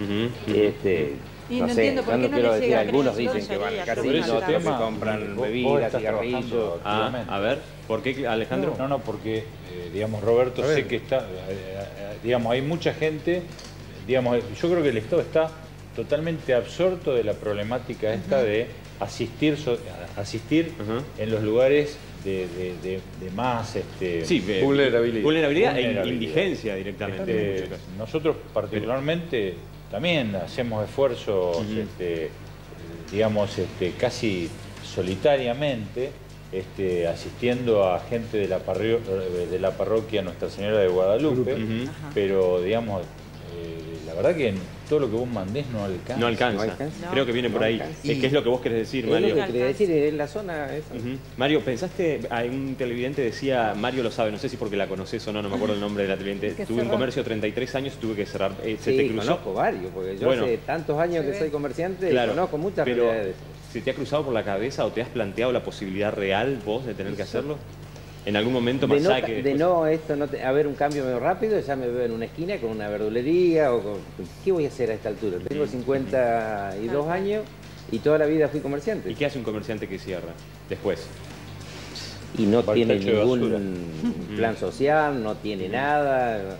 Y no entiendo por qué no les llega. Algunos dicen que van al casino, que compran bebidas, cigarrillos. A ver, ¿por qué, Alejandro? No, porque, digamos, Roberto, sé que está, digamos, hay mucha gente, digamos, yo creo que el Estado está totalmente absorto de la problemática esta de asistir en los lugares de más vulnerabilidad e indigencia directamente. Nosotros particularmente también hacemos esfuerzos, digamos, casi solitariamente, asistiendo a gente de la parroquia Nuestra Señora de Guadalupe, pero digamos, la verdad que todo lo que vos mandés no alcanza. No alcanza. Creo que viene por ahí. ¿Qué es lo que vos querés decir, Mario? Es lo que quería decir, en la zona esa. Mario, ¿pensaste? Hay un televidente decía, Mario lo sabe, no sé si porque la conoces o no, no me acuerdo el nombre de la televidente. Tuve un comercio 33 años, tuve que cerrar. ¿Se te cruzó? Conozco varios, porque yo hace tantos años que soy comerciante y conozco muchas realidades. ¿Se te ha cruzado por la cabeza o te has planteado la posibilidad real vos de tener que hacerlo? En algún momento más allá que después... haber un cambio medio rápido, ya me veo en una esquina con una verdulería o con... ¿Qué voy a hacer a esta altura? Tengo 52 años y toda la vida fui comerciante. ¿Y qué hace un comerciante que cierra después? Y no tiene ningún plan social, no tiene nada.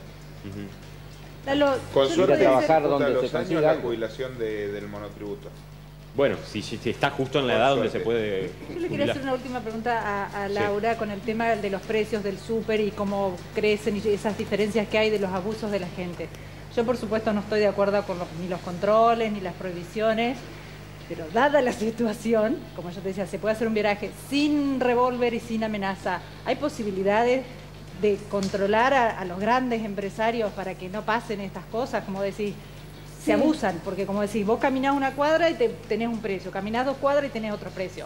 Con suerte trabajar donde se consiga la jubilación del monotributo. Bueno, si está justo en la edad donde se puede Yo le quería hacer una última pregunta a Laura con el tema de los precios del súper y cómo crecen y esas diferencias que hay de los abusos de la gente. Yo, por supuesto, no estoy de acuerdo con ni los controles ni las prohibiciones, pero dada la situación, como yo te decía, se puede hacer un viaje sin revólver y sin amenaza. ¿Hay posibilidades de controlar a los grandes empresarios para que no pasen estas cosas? Como decís, se abusan, porque como decís, vos caminás una cuadra y tenés un precio, caminás 2 cuadras y tenés otro precio.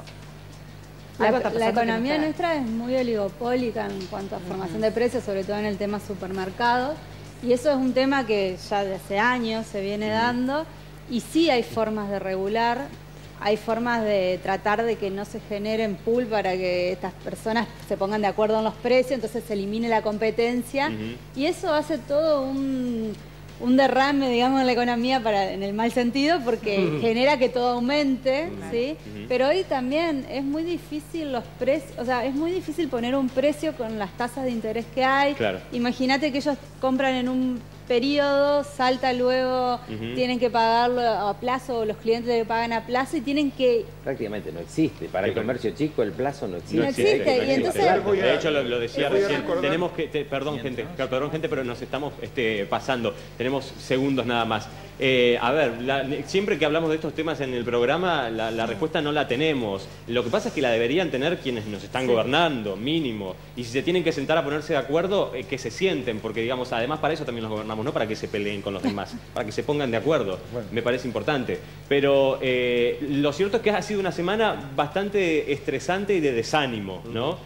La economía nuestra es muy oligopólica en cuanto a formación de precios, sobre todo en el tema supermercados, y eso es un tema que ya de hace años se viene dando, y sí hay formas de regular, hay formas de tratar de que no se generen pool para que estas personas se pongan de acuerdo en los precios, entonces se elimine la competencia, y eso hace todo un derrame, digamos, en la economía en el mal sentido, porque genera que todo aumente, ¿sí? Pero hoy también es muy difícil los precios, o sea, es muy difícil poner un precio con las tasas de interés que hay. Imagínate que ellos compran en un periodo, salta luego, tienen que pagarlo a plazo, o los clientes le pagan a plazo y tienen que... Prácticamente no existe. Para el comercio chico el plazo no existe. No existe. Y entonces... De hecho, lo decía recién, tenemos que... Perdón, gente, pero nos estamos pasando. Tenemos segundos nada más. A ver, siempre que hablamos de estos temas en el programa, la respuesta no la tenemos. Lo que pasa es que la deberían tener quienes nos están gobernando, mínimo. Y si se tienen que sentar a ponerse de acuerdo, que se sienten, porque digamos, además para eso también los gobernamos, no para que se peleen con los demás, para que se pongan de acuerdo. Me parece importante. Pero lo cierto es que ha sido una semana bastante estresante y de desánimo, ¿no?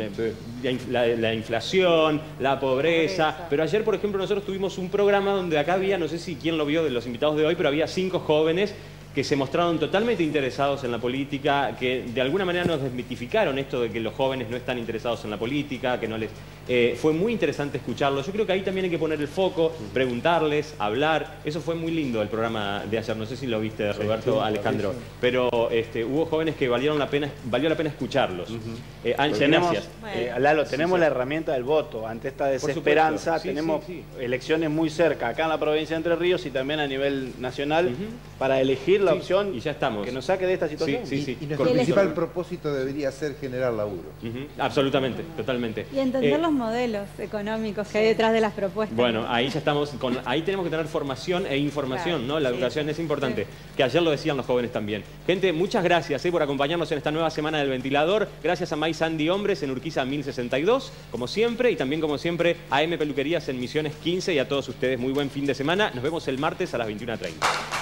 La inflación, la pobreza. Pero ayer, por ejemplo, nosotros tuvimos un programa donde acá había, no sé si quién lo vio de los invitados de hoy, pero había 5 jóvenes que se mostraron totalmente interesados en la política, que de alguna manera nos desmitificaron esto de que los jóvenes no están interesados en la política, que no les... fue muy interesante escucharlos. Yo creo que ahí también hay que poner el foco, preguntarles, hablar. Eso fue muy lindo el programa de ayer. No sé si lo viste, Roberto, Alejandro. Pero hubo jóvenes que valió la pena escucharlos. Ángel, gracias. Lalo, tenemos la herramienta del voto. Ante esta desesperanza, tenemos elecciones muy cerca, acá en la provincia de Entre Ríos y también a nivel nacional, para elegir la opción y ya estamos. Que nos saque de esta situación. Y nuestro principal propósito debería ser generar laburo. Absolutamente, totalmente. Y entender los modelos económicos que hay detrás de las propuestas. Bueno, ahí ya estamos, ahí tenemos que tener formación e información, ¿no? La educación es importante, que ayer lo decían los jóvenes también. Gente, muchas gracias por acompañarnos en esta nueva semana del ventilador. Gracias a My Sandy Hombres en Urquiza 1062, como siempre, y también como siempre a M Peluquerías en Misiones 15 y a todos ustedes muy buen fin de semana. Nos vemos el martes a las 21:30.